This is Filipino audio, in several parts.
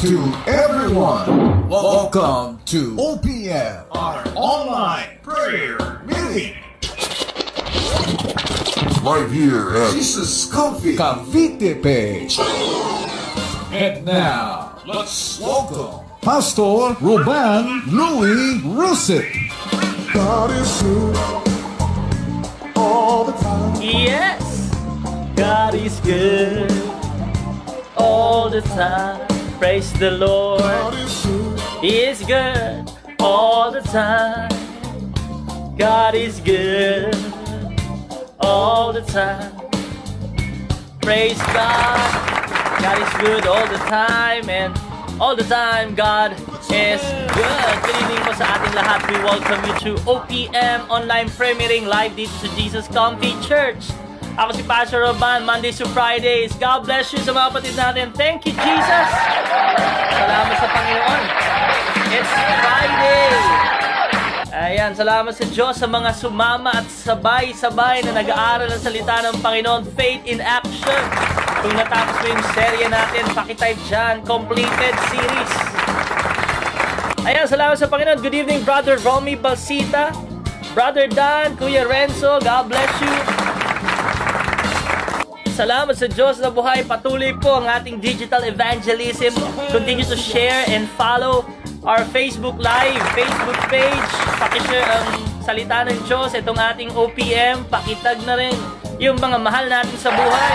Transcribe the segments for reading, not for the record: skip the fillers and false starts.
to everyone. Welcome to OPM, our online prayer meeting. Live here at Jesus Coffee Cavite page. And now, let's welcome Pastor Ruben Louis Russet. God is good all the time. Yes, God is good all the time. Praise the Lord. He is good all the time. God is good all the time. Praise God. God is good all the time, and all the time God is good. Good evening po sa ating lahat. We welcome you to OPM Online Prayer Meeting live dito sa Jesus Coffee Church. Ako si Pastor Ruben, Mondays to Fridays. God bless you sa mga kapatid natin. Thank you, Jesus. Salamat sa Panginoon. It's Friday. Ayan, salamat sa Diyos sa mga sumama at sabay-sabay na nag-aaral ng salita ng Panginoon. Faith in Action. Kung natapos mo yung serye natin, pakitype dyan. Completed series. Ayan, salamat sa Panginoon. Good evening, Brother Romy Balsita. Brother Dan, Kuya Renzo, God bless you. Salamat sa Diyos na buhay. Patuloy po ang ating digital evangelism. Continue to share and follow our Facebook Live, Facebook page. Pakishare ang salita ng Diyos. Itong ating OPM, pakitag na rin yung mga mahal natin sa buhay.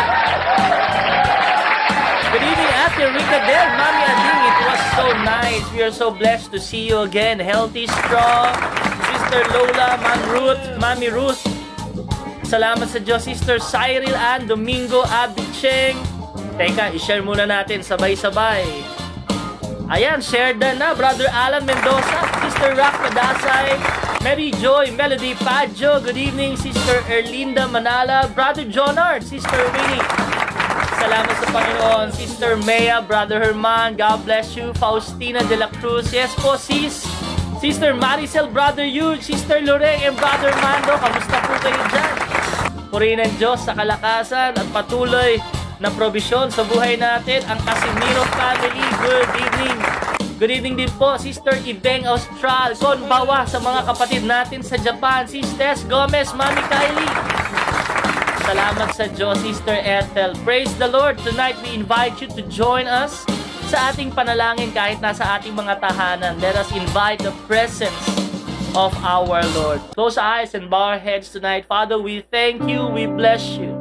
Good evening, Ate Rika Del, Mami Ading. It was so nice. We are so blessed to see you again. Healthy, strong. Sister Lola, Mami Ruth. Salamat sa Diyos, Sister Cyril Ann Domingo Abicheng. Teka, i-share muna natin sabay-sabay. Ayan, share na. Brother Alan Mendoza, Sister Rock Padasay, Mary Joy, Melody Padjo. Good evening, Sister Erlinda Manala, Brother Jonard, Sister Winnie. Salamat sa Panginoon. Sister Mea, Brother Herman, God bless you. Faustina de la Cruz, yes po sis. Sister Maricel, Brother Yude, Sister Loreng, and Brother Mando. Kamusta po kayo dyan? Purihin ng Diyos sa kalakasan at patuloy na probisyon sa buhay natin. Ang Casimiro family, good evening. Good evening din po, Sister Ibeng Austral. Konbawa sa mga kapatid natin sa Japan. Sis Tess Gomez, Mami Kylie. Salamat sa Diyos, Sister Ethel. Praise the Lord. Tonight we invite you to join us sa ating panalangin kahit nasa ating mga tahanan. Let us invite the presence of our Lord. Close our eyes and bow our heads tonight. Father, we thank you. We bless you.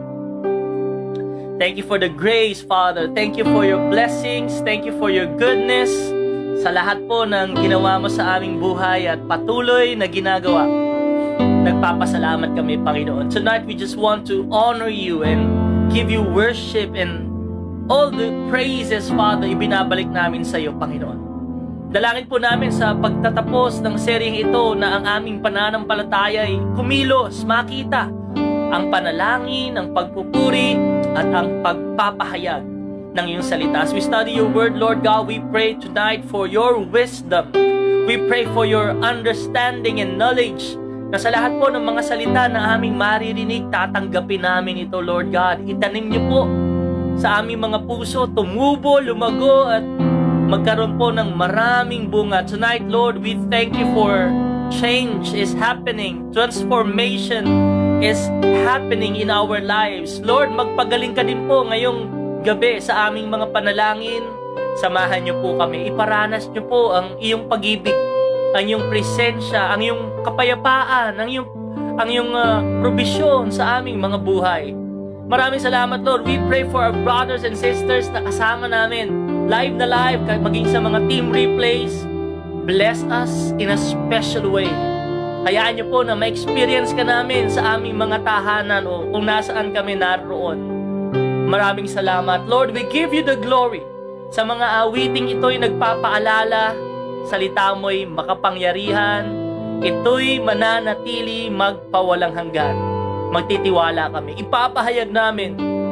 Thank you for the grace, Father. Thank you for your blessings. Thank you for your goodness sa lahat po ng ginawa mo sa aming buhay at patuloy na ginagawa. Nagpapasalamat kami, Panginoon. Tonight, we just want to honor you and give you worship and all the praises, Father, ibinabalik namin sa iyo, Panginoon. Dalangin po namin sa pagtatapos ng seryeng ito na ang aming pananampalataya ay kumilos, makita ang panalangin, ang pagpupuri, at ang pagpapahayag ng iyong salita. As we study your word, Lord God, we pray tonight for your wisdom. We pray for your understanding and knowledge na sa lahat po ng mga salita na aming maririnig, tatanggapin namin ito, Lord God. Itanim niyo po sa aming mga puso, tumubo, lumago, at magkaroon po ng maraming bunga. Tonight, Lord, we thank you for change is happening. Transformation is happening in our lives. Lord, magpagaling ka din po ngayong gabi sa aming mga panalangin. Samahan niyo po kami. Iparanas niyo po ang iyong pag-ibig, ang iyong presensya, ang iyong kapayapaan, ang iyong probisyon sa aming mga buhay. Maraming salamat, Lord. We pray for our brothers and sisters na kasama namin live na live, maging sa mga team replays. Bless us in a special way. Hayaan niyo po na ma-experience ka namin sa aming mga tahanan o kung nasaan kami naroon. Maraming salamat. Lord, we give you the glory. Sa mga awiting ito'y nagpapaalala, salita mo'y makapangyarihan, ito'y mananatili magpawalang hanggan. Magtitiwala kami. Ipapahayag namin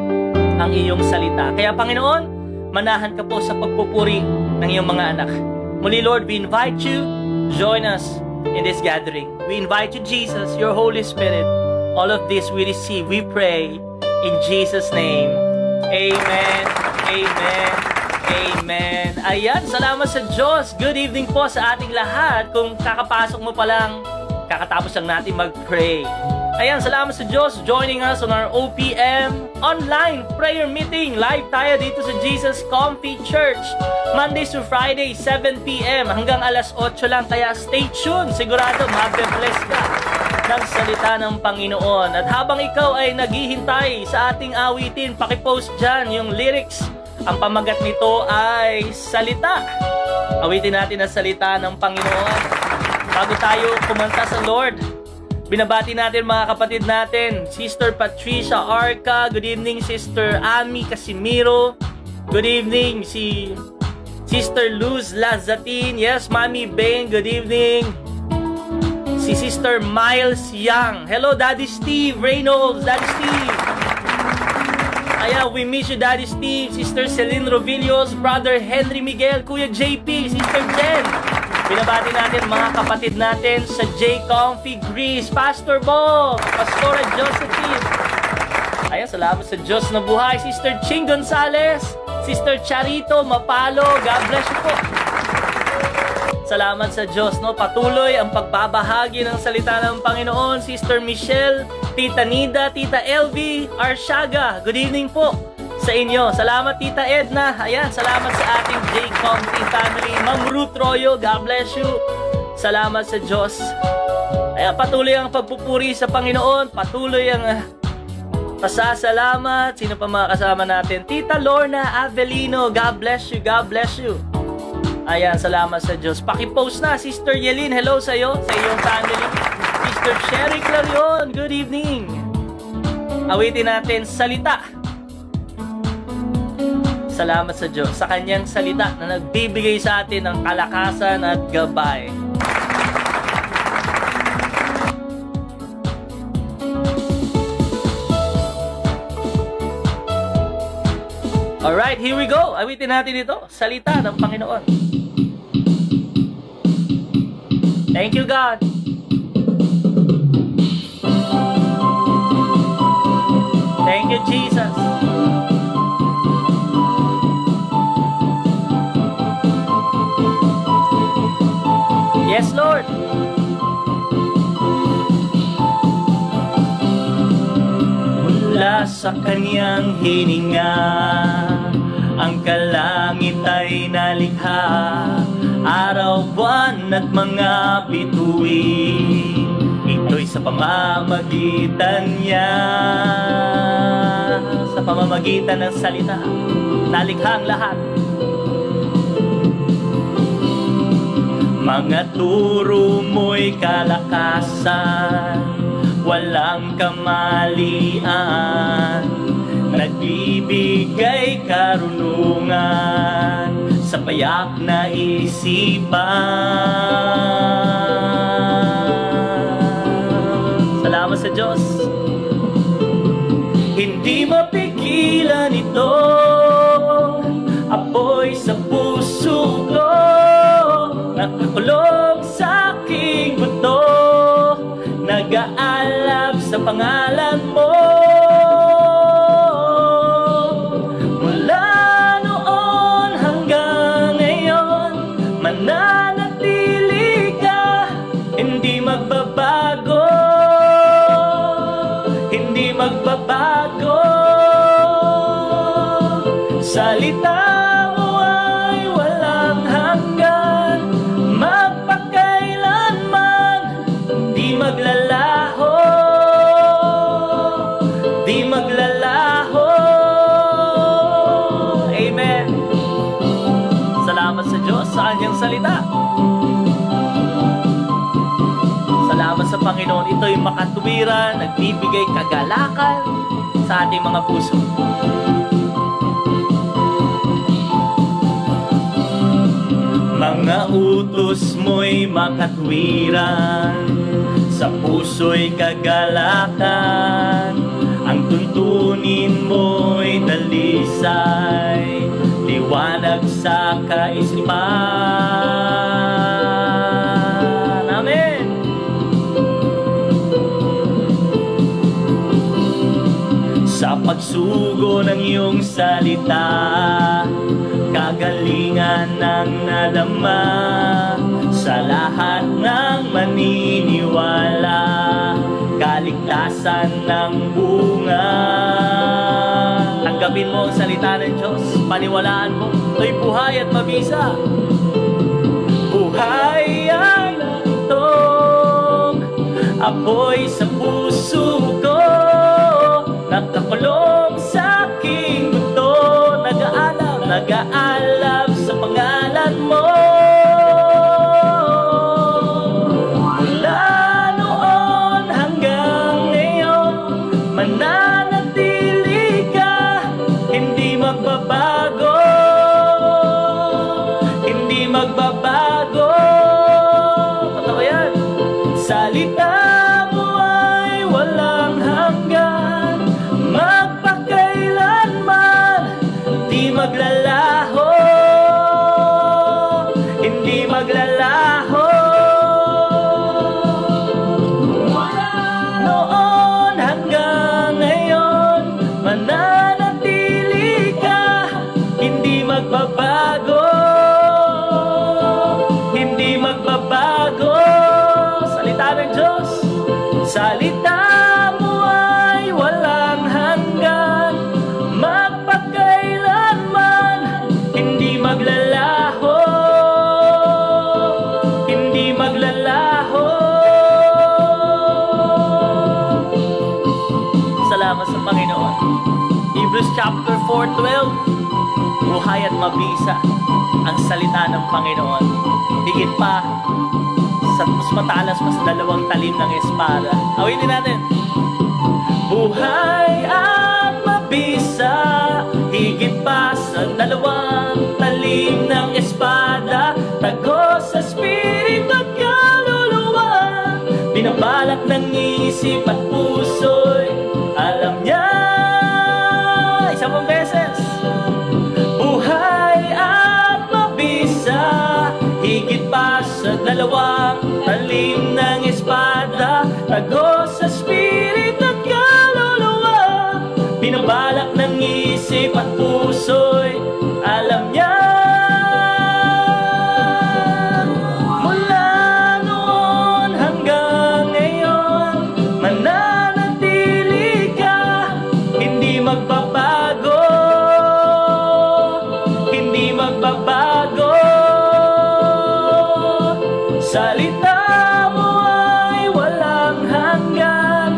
ang iyong salita. Kaya Panginoon, manahan ka po sa pagpupuri ng iyong mga anak. Muli, Lord, we invite you, join us in this gathering. We invite you, Jesus, your Holy Spirit. All of this we receive, we pray in Jesus' name. Amen, amen, Amen. Ayan, salamat sa Diyos. Good evening po sa ating lahat. Kung kakapasok mo pa lang, kakatapos lang natin mag-pray. Ayan, salamat sa Diyos joining us on our OPM online prayer meeting. Live tayo dito sa Jesus Comfy Church. Mondays to Friday, 7 p.m. hanggang alas 8 lang. Kaya stay tuned. Sigurado, mabe-bless ka ng salita ng Panginoon. At habang ikaw ay naghihintay sa ating awitin, pakipost dyan yung lyrics. Ang pamagat nito ay salita. Awitin natin ang salita ng Panginoon. Bago tayo kumanta sa Lord, binabati natin mga kapatid natin. Sister Patricia Arca. Good evening, Sister Ami Casimiro. Good evening, si Sister Luz Lazatin. Yes, Mami Beng. Good evening. Si Sister Miles Young. Hello, Daddy Steve Reynolds. Daddy Steve. Ayan, we miss you, Daddy Steve. Sister Celine Rovillos. Brother Henry Miguel. Kuya JP. Sister Jen. Binabati natin mga kapatid natin sa J. Comfy Greece. Pastor Bob. Pastora Josephine. Ayan, salamat sa Diyos na buhay. Sister Ching Gonzales. Sister Charito Mapalo. God bless you po. Salamat sa Diyos, no? Patuloy ang pagbabahagi ng salita ng Panginoon. Sister Michelle, Tita Nida, Tita LV, Arshaga. Good evening po sa inyo. Salamat, Tita Edna. Ayan, salamat sa ating J-Comfy family. Ma'am Ruth Royo, God bless you. Salamat sa Diyos. Ayan, patuloy ang pagpupuri sa Panginoon. Patuloy ang pasasalamat. Sino pa mga kasama natin? Tita Lorna Avelino, God bless you, God bless you. Ayan, salamat sa Diyos. Pakipost na, Sister Yelin. Hello sa iyo, sa iyong family. Sister Sherry Clarion, good evening. Awitin natin, salita. Salamat sa Diyos, sa kanyang salita na nagbibigay sa atin ng kalakasan at gabay. Alright, here we go. Awitin natin ito, salita ng Panginoon. Thank you, God. Thank you, Jesus. Yes, Lord. Mula sa kanyang hininga, ang kalangit ay nalikha, araw, buwan at mga bituin, ito'y sa pamamagitan niya. Sa pamamagitan ng salita, nalikha ang lahat. Mga turo mo'y kalakasan, walang kamalian, nagbibigay karunungan sa payak na isipan. Salamat sa Diyos. Hindi mapigilan ito, apoy sa puso ko, nakakulong sa aking buto, nag-aalab sa pangalan mo. Mananatili ka, hindi magbabago, hindi magbabago. Salita mo ay walang hanggan, magpakailanman, di maglalaho, di maglalaho. Amen. Salamat sa Diyos sa kanyang salita. Salamat sa Panginoon. Ito'y makatuwiran, nagbibigay kagalakan sa ating mga puso. Mga utos mo'y makatuwiran, sa puso'y kagalakan, ang tuntunin mo'y dalisay, liwanag sa kaisipan. Amen. Sa pagsugo ng iyong salita, kagalingan ng nalama sa lahat ng maniniwala, kaligtasan ng bunga. Tanggapin mo ang salita ng Diyos, paniwalaan mo, ito'y buhay at mabisa. Buhay ang itong apoy sa puso ko, nakakulong sa aking mundo, nag-aalab sa pangalan mo. Mula noon hanggang ngayon, mananatili ka, hindi magbabago, hindi magbabago. Totoo yan. Salita mo ay walang hanggan, magpakailanman di maglalaho, hindi maglalaho. Noon hanggang ngayon, mananatili ka, hindi magbabago, hindi magbabago. Salita ng Diyos, salita mo ay walang hanggan, magpakailanman hindi maglalaho, hindi maglalaho. Salamat sa Panginoon. Hebrews chapter 4:12, buhay at mabisa ang salita ng Panginoon, higit pa sa mas matalas, mas dalawang talim ng espada. Awitin natin. Buhay at mabisa, higit pa sa dalawang talim ng espada, tagos sa espiritu at kaluluwa, binabalak ng isip at puso'y alam niya. Isa pang beses. Buhay at mabisa, higit pa sa dalawang talim ng espada, tagos sa espiritu at kaluluwa, binabalak ng isip at puso'y alam niya. Mula noon hanggang ngayon, mananatili ka, hindi magbabago, hindi magbabago. Salita mo ay walang hanggan,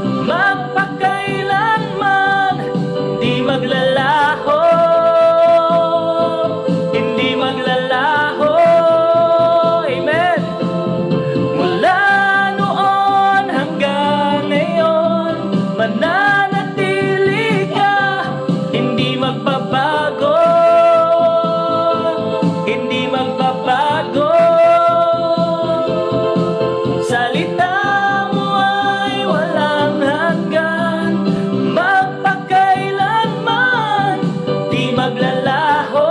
magpakailanman di maglalaho, hindi maglalaho. Amen. Mula noon hanggang ngayon, mananatili ka, hindi magbabago, hindi magbabago. Salita mo ay walang hanggan, magpakailanman di maglalaho,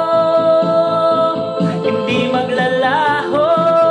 hindi maglalaho.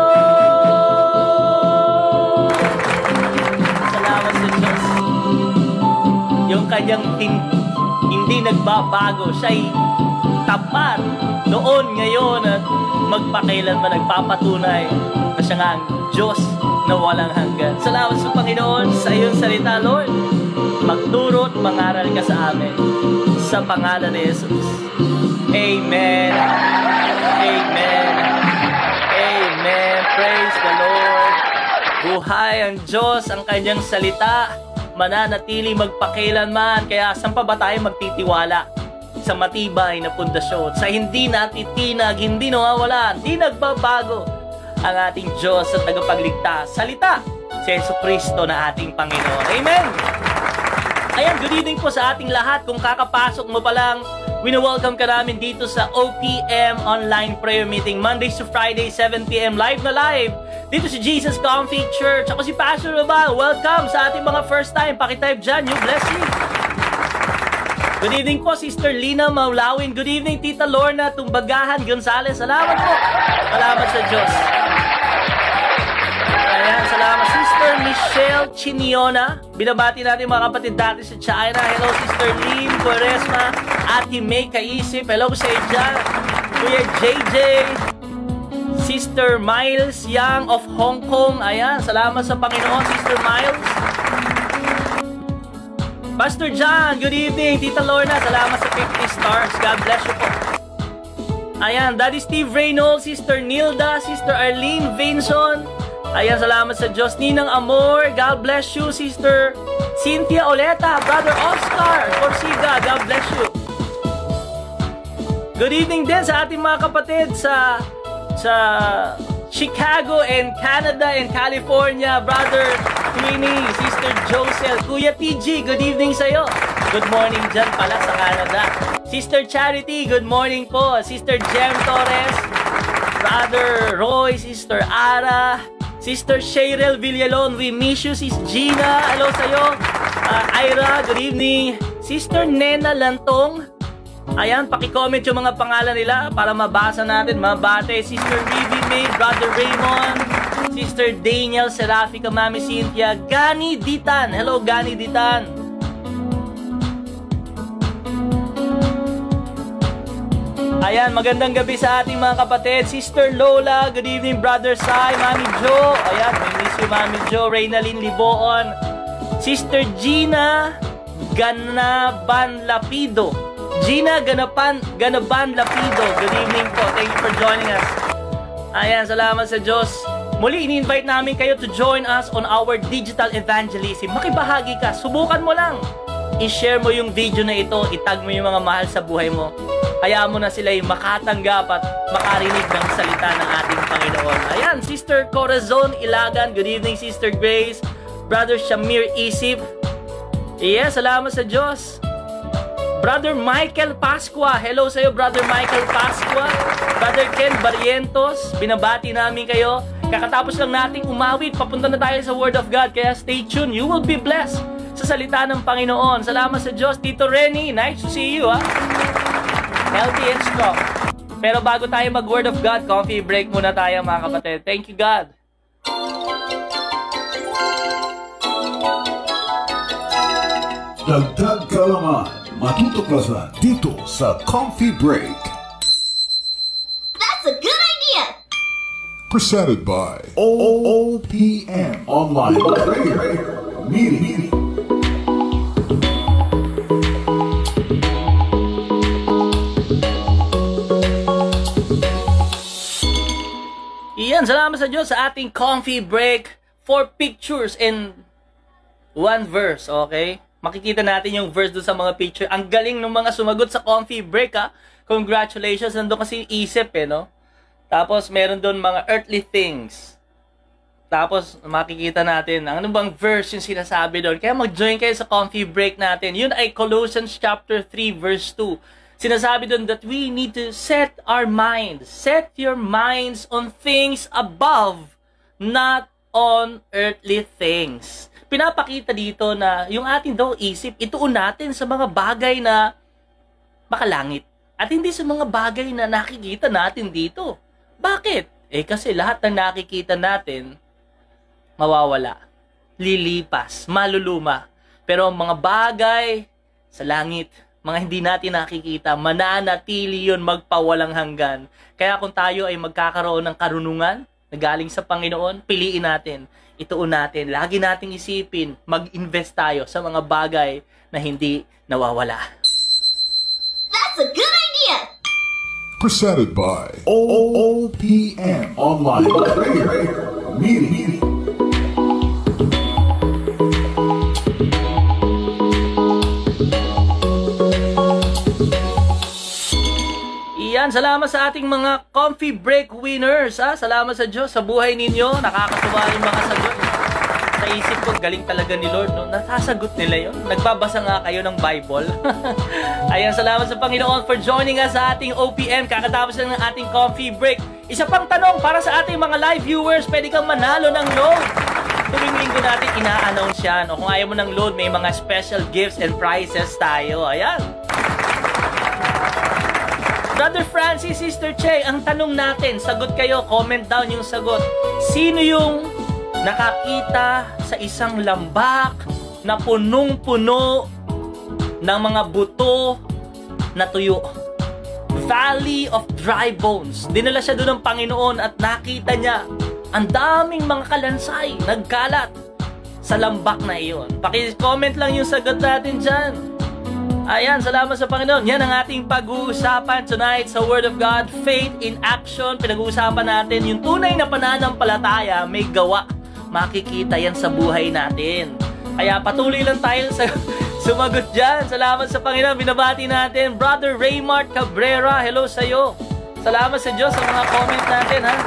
Salamat sa Diyos. Yung kanyang hindi nagbabago, siya'y tapat noon, ngayon at magpakailanman, nagpapatunay na siya nga ang Diyos na walang hanggan. Salamat sa Panginoon sa iyong salita, Lord. Magturo at mangaral ka sa amin sa pangalan ni Jesus. Amen. Amen. Amen. Praise the Lord. Buhay ang Diyos, ang kanyang salita, mananatili magpakailanman. Kaya saan pa ba tayo magtitiwala? Sa matibay na pundasyon, sa hindi natitinag, hindi nawawala, hindi nagbabago ang ating Diyos at tagapagligtas. Salita, si Jesucristo na ating Panginoon. Amen! Ayan, good evening po sa ating lahat. Kung kakapasok mo pa lang, wini-welcome ka namin dito sa OPM Online Prayer Meeting, Mondays to Friday, 7 p.m. live na live. Dito si Jesus Comfy Church. Ako si Pastor Robal. Welcome sa ating mga first time. Pakitype dyan, you bless me. Good evening po, Sister Lina Maulawin. Good evening, Tita Lorna Tumbagahan Gonzales. Salamat po. Salamat sa Diyos. Ayan, salamat. Sister Michelle Chiniona. Binabati natin mga kapatid dati sa China. Hello, Sister Lim Quaresma. Ate May Kaisip. Hello sa iyo dyan. Kuya JJ. Sister Miles Yang of Hong Kong. Ayan, salamat sa Panginoon, Sister Miles. Pastor John, good evening. Tita Lorna, salamat sa 50 stars. God bless you po. Ayan, Daddy Steve Reynolds, Sister Nilda, Sister Arlene Vinson. Ayan, salamat sa Diyos. Ninang Amor, God bless you. Sister Cynthia Oleta, Brother Oscar Corsiga, God bless you. Good evening din sa ating mga kapatid sa Chicago and Canada and California, Brother Queenie, Sister Joseph, Kuya TG, good evening sa'yo. Good morning dyan pala sa Canada. Sister Charity, good morning po. Sister Jem Torres, Brother Roy, Sister Ara, Sister Cheryl Villalon, we miss you. Sis Gina, hello sa'yo. Ira, good evening. Sister Nena Lantong, ayan, paki-comment yung mga pangalan nila para mabasa natin, mabate. Sister Rivi May, Brother Raymond, Sister Daniel Serafica, Mami Cynthia, Gani Ditan. Hello, Gani Ditan. Ayan, magandang gabi sa ating mga kapatid. Sister Lola, good evening. Brother Sai, Mami Jo. Ayan, may miss you, Mami Jo. Reynalyn Liboon. Sister Gina Ganaban Lapido. Gina Ganaban Lapido, good evening po. Thank you for joining us. Ayan, salamat sa Diyos. Muli, ini-invite namin kayo to join us on our digital evangelism. Makibahagi ka, subukan mo lang. I-share mo yung video na ito, itag mo yung mga mahal sa buhay mo. Hayaan mo na sila'y makatanggap at makarinig ng salita ng ating Panginoon. Ayan, Sister Corazon Ilagan, good evening. Sister Grace, Brother Shamir Isip. Yes, salamat sa Diyos. Brother Michael Pascua, hello sa iyo, Brother Michael Pascua. Brother Ken Barrientos, binabati namin kayo. Kakatapos lang nating umawit, papunta na tayo sa Word of God, kaya stay tuned, you will be blessed sa salita ng Panginoon. Salamat sa Diyos. Tito Renny, nice to see you, ha? Healthy and strong. Pero bago tayo mag Word of God, coffee break muna tayo, mga kapatid. Thank you, God. Dagdag kaalaman, matutuklasan dito sa Coffee Break. That's a good idea! Presented by OPM Online Prayer Meeting. Iyan, salamat sa Diyos sa ating Coffee Break. 4 pictures and 1 verse, okay? Makikita natin yung verse doon sa mga picture. Ang galing ng mga sumagot sa Coffee Break, ha? Congratulations. Nandun kasi isip, no? Tapos, meron doon mga earthly things. Tapos, makikita natin, ano bang verse yung sinasabi doon. Kaya mag-join kayo sa Coffee Break natin. Yun ay Colossians chapter 3, verse 2. Sinasabi doon that we need to set our minds. Set your minds on things above, not on earthly things. Pinapakita dito na yung ating daw isip, ituon natin sa mga bagay na makalangit. At hindi sa mga bagay na nakikita natin dito. Bakit? Kasi lahat ng nakikita natin, mawawala, lilipas, maluluma. Pero ang mga bagay sa langit, mga hindi natin nakikita, mananatili yun magpawalang hanggan. Kaya kung tayo ay magkakaroon ng karunungan na galing sa Panginoon, piliin natin. Ituon natin, lagi nating isipin, mag-invest tayo sa mga bagay na hindi nawawala. That's a good idea! Presented by OPM Online Prayer Meeting. Iyan, salamat sa ating mga Coffee Break winners. Salamat sa Diyos sa buhay ninyo. Nakakatuwa yung mga sagot. Sa isip ko, galing talaga ni Lord, no? Nasasagot nila yun. Nagbabasa nga kayo ng Bible. Ayan, salamat sa Panginoon for joining us sa ating OPM. Kakatapos lang ng ating Coffee Break. Isa pang tanong para sa ating mga live viewers, pwede kang manalo ng load. Tuwing linggo natin ina-announce yan. O kung ayaw mo ng load, may mga special gifts and prizes tayo. Ayan. Brother Francis, Sister Che, ang tanong natin, sagot kayo, comment down yung sagot. Sino yung nakakita sa isang lambak na punong-puno ng mga buto na tuyo. Valley of Dry Bones. Dinala siya doon ng Panginoon at nakita niya ang daming mga kalansay nagkalat sa lambak na iyon. Paki-comment lang yung sagot natin dyan. Ayan, salamat sa Panginoon. Yan ang ating pag-uusapan tonight sa Word of God. Faith in action. Pinag-uusapan natin yung tunay na pananampalataya, may gawa. Makikita yan sa buhay natin. Kaya patuloy lang tayo sa sumagot dyan. Salamat sa Panginoon. Binabati natin Brother Raymart Cabrera. Hello sa'yo. Salamat sa Diyos sa mga comment natin, ha?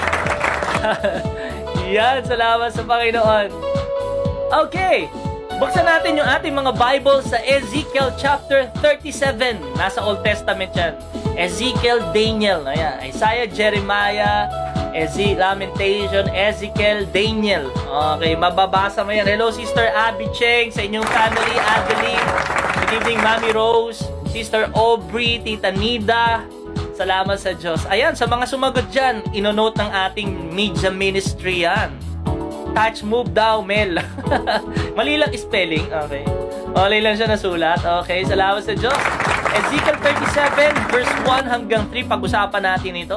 Yan, salamat sa Panginoon. Okay, buksan natin yung ating mga Bible sa Ezekiel chapter 37. Nasa Old Testament yan. Ezekiel, Daniel. Ayan, Isaiah, Jeremiah, Lamentation, Ezekiel, Daniel. Okay, mababasa mo yan. Hello, Sister Abby Cheng, sa inyong family, Adeline. Good evening, Mami Rose, Sister Aubrey, Tita Nida. Salamat sa Diyos. Ayan, sa mga sumagot dyan, inonote ng ating media ministry yan. Touch, move daw, Mel. Mali lang spelling. Okay. Mali lang siya nasulat. Okay, salamat sa Diyos. Ezekiel 37, verse 1 hanggang 3. Pag-usapan natin ito.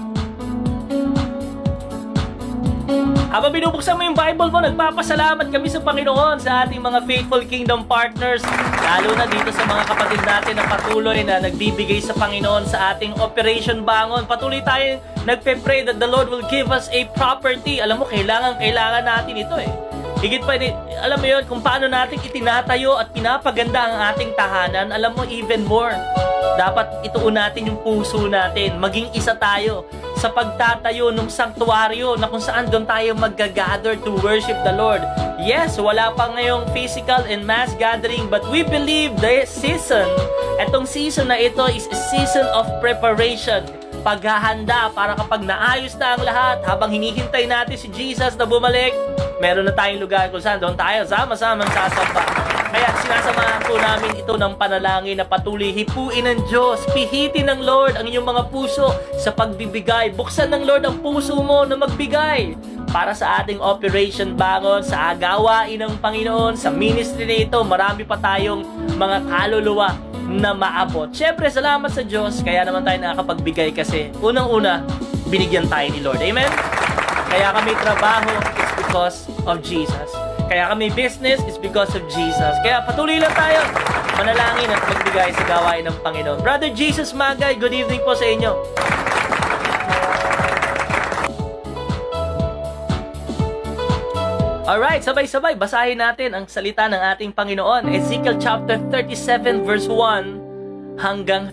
Habang binubuksan mo yung Bible mo, nagpapasalamat kami sa Panginoon sa ating mga faithful kingdom partners, lalo na dito sa mga kapatid natin na patuloy na nagbibigay sa Panginoon sa ating Operation Bangon. Patuloy tayo nagpe-pray that the Lord will give us a property. Alam mo, kailangan natin ito eh. Higit pa, alam mo yun, kung paano natin itinatayo at pinapaganda ang ating tahanan, alam mo, even more, dapat ituon natin yung puso natin. Maging isa tayo sa pagtatayo ng sanktuaryo na kung saan doon tayo mag-gather to worship the Lord. Yes, wala pa ngayong physical and mass gathering, but we believe the season, etong season na ito is a season of preparation. Paghahanda para kapag naayos na ang lahat, habang hinihintay natin si Jesus na bumalik, meron na tayong lugar kung saan doon tayo sama-samang sasamba. Kaya sinasamahan po namin ito ng panalangin na patuloy hipuin ng Diyos. Pihitin ng Lord ang inyong mga puso sa pagbibigay. Buksan ng Lord ang puso mo na magbigay para sa ating Operation Bangon, sa gawain ng Panginoon, sa ministry na ito. Marami pa tayong mga kaluluwa na maabot. Siyempre, salamat sa Diyos. Kaya naman tayo nakakapagbigay kasi unang-una, binigyan tayo ni Lord. Amen? Kaya kami trabaho, it's because of Jesus. Kaya kami business is because of Jesus. Kaya patuloy lang tayo manalangin at magbigay sa gawain ng Panginoon. Brother Jesus Magay, good evening po sa inyo. Alright, sabay-sabay, basahin natin ang salita ng ating Panginoon. Ezekiel chapter 37 verse 1 hanggang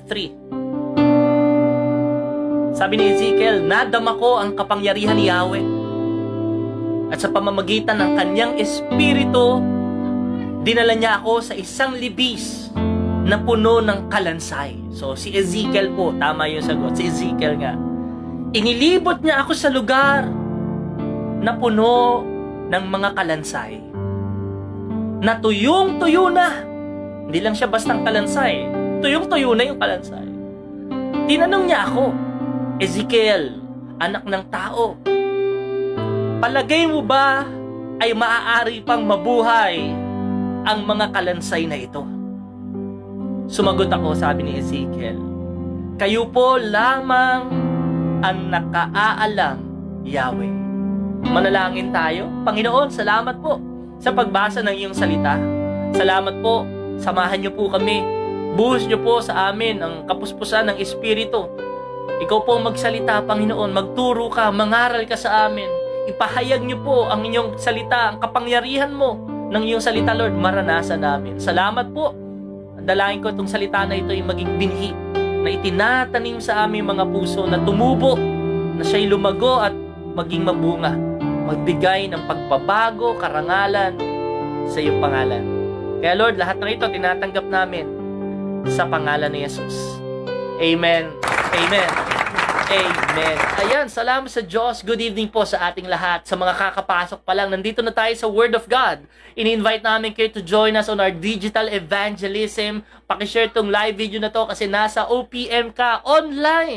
3. Sabi ni Ezekiel, nadama ko ang kapangyarihan ni Yahweh. At sa pamamagitan ng kanyang espiritu, dinala niya ako sa isang libis na puno ng kalansay. So, si Ezekiel po, tama yung sagot, si Ezekiel nga. Inilibot niya ako sa lugar na puno ng mga kalansay. Na tuyong-tuyo na. Hindi lang siya bastang kalansay. Tuyong-tuyo na yung kalansay. Tinanong niya ako, Ezekiel, anak ng tao, palagay mo ba ay maaari pang mabuhay ang mga kalansay na ito? Sumagot ako, sabi ni Ezekiel, kayo po lamang ang nakaalam, Yahweh. Manalangin tayo. Panginoon, salamat po sa pagbasa ng iyong salita. Salamat po, samahan niyo po kami. Buhos niyo po sa amin ang kapuspusan ng Espiritu. Ikaw po magsalita, Panginoon. Magturo ka, mangaral ka sa amin. Ipahayag niyo po ang inyong salita, ang kapangyarihan mo ng iyong salita, Lord, maranasan namin. Salamat po. Ang dalangin ko itong salita na ito ay maging binhi na itinatanim sa aming mga puso na tumubo, na siya'y lumago at maging mabunga. Magbigay ng pagbabago, karangalan sa iyong pangalan. Kaya Lord, lahat ng ito tinatanggap namin sa pangalan ni Jesus. Amen. Amen. Amen. Ayan, salamat sa Diyos. Good evening po sa ating lahat. Sa mga kakapasok pa lang, nandito na tayo sa Word of God. Ini-invite namin kayo to join us on our digital evangelism. Pakishare tong live video na to kasi nasa OPM ka online.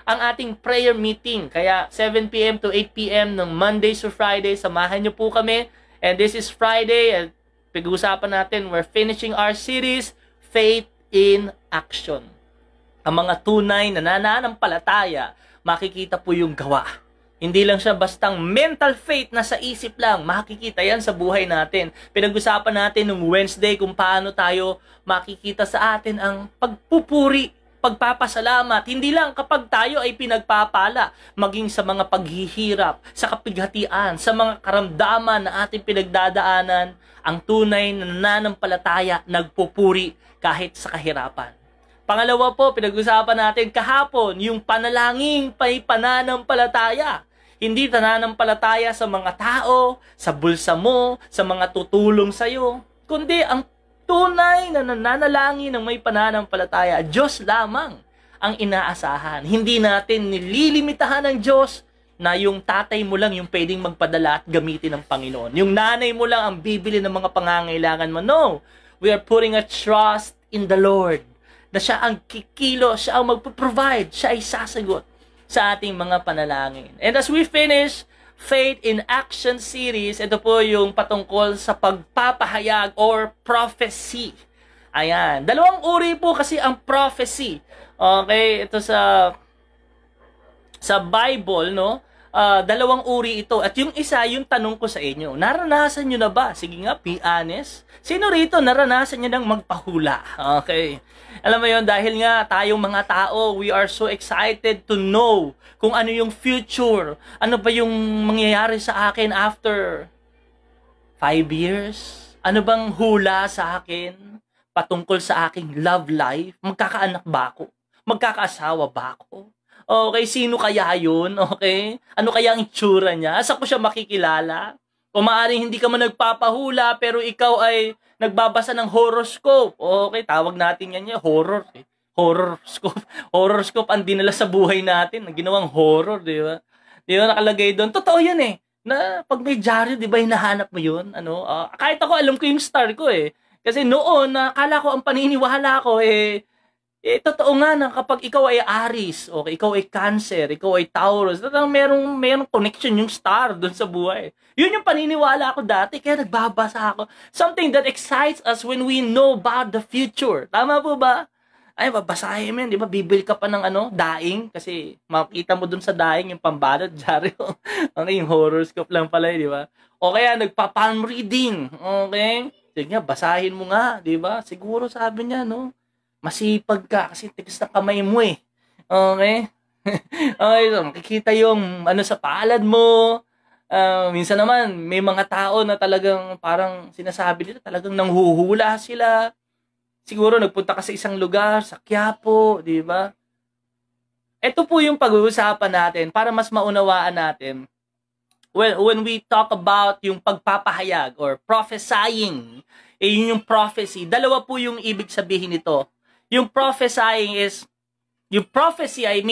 ang ating prayer meeting. Kaya 7 p.m. to 8 p.m. ng Mondays to Friday, samahan niyo po kami. And this is Friday, at pag-uusapan natin, we're finishing our series, Faith in Action. Ang mga tunay na nananampalataya, makikita po yung gawa. Hindi lang siya bastang mental faith na sa isip lang. Makikita yan sa buhay natin. Pinag-usapan natin nung Wednesday kung paano tayo makikita sa atin ang pagpupuri, pagpapasalamat. Hindi lang kapag tayo ay pinagpapala, maging sa mga paghihirap, sa kapighatian, sa mga karamdaman na ating pinagdadaanan, ang tunay na nananampalataya nagpupuri kahit sa kahirapan. Pangalawa po, pinag-usapan natin kahapon, yung panalangin pa'y pananampalataya. Hindi pananampalataya sa mga tao, sa bulsa mo, sa mga tutulong sa'yo, kundi ang tunay na nananalangin ng may pananampalataya, Diyos lamang ang inaasahan. Hindi natin nililimitahan ng Diyos na yung tatay mo lang yung pwedeng magpadala at gamitin ng Panginoon. Yung nanay mo lang ang bibili ng mga pangangailangan mo. No, we are putting a trust in the Lord. Na siya ang kikilo, siya ang magpo-provide, siya ay sasagot sa ating mga panalangin. And as we finish Faith in Action series, ito po yung patungkol sa pagpapahayag or prophecy. Ayan. Dalawang uri po kasi ang prophecy. Okay, ito sa Bible, no? Dalawang uri ito. At yung isa, yung tanong ko sa inyo, naranasan nyo na ba? Sige nga, be honest. Sino rito naranasan nyo ng magpahula? Okay. Alam mo yon, dahil nga tayong mga tao, we are so excited to know kung ano yung future. Ano ba yung mangyayari sa akin after 5 years? Ano bang hula sa akin patungkol sa aking love life? Magkakaanak ba ako? Magkakaasawa ba ako? Okay, sino kaya yun? Okay? Ano kaya ang itsura niya? Asa ko siya makikilala? O maaaring hindi ka man nagpapahula, pero ikaw ay nagbabasa ng horoscope. Okay, tawag natin yan horror. Horoscope. Horoscope ang dinala sa buhay natin. Ginawang horror, di ba? Di ba nakalagay doon? Totoo yan na pag may dyaryo, di ba hinahanap mo yun? Kahit ako, alam ko yung star ko Kasi noon, akala ko ang paniniwala ko totoo nga na kapag ikaw ay Aries, okay, ikaw ay Cancer, ikaw ay Taurus, merong connection yung star doon sa buhay. Yun yung paniniwala ko dati, kaya nagbabasa ako. Something that excites us when we know about the future. Tama po ba? Ay, babasahin mo yun, di ba? Bibili ka pa ng daing, kasi makita mo doon sa daing yung pambalot, dyaryo. Okay, yung horoscope lang pala, di ba? O kaya nagpa-palm reading, okay? Sige nga, basahin mo nga, di ba? Siguro sabi niya, no? Masipag ka kasi tigas na kamay mo Okay? Okay, so makikita yung sa palad mo. Minsan naman, may mga tao na talagang parang sinasabi nila, talagang nanghuhula sila. Siguro nagpunta ka sa isang lugar, sa Quiapo, di ba? Ito po yung pag-uusapan natin para mas maunawaan natin. When we talk about yung pagpapahayag or prophesying, yun yung prophecy. Dalawa po yung ibig sabihin nito. Yung prophesying is, yung prophecy, it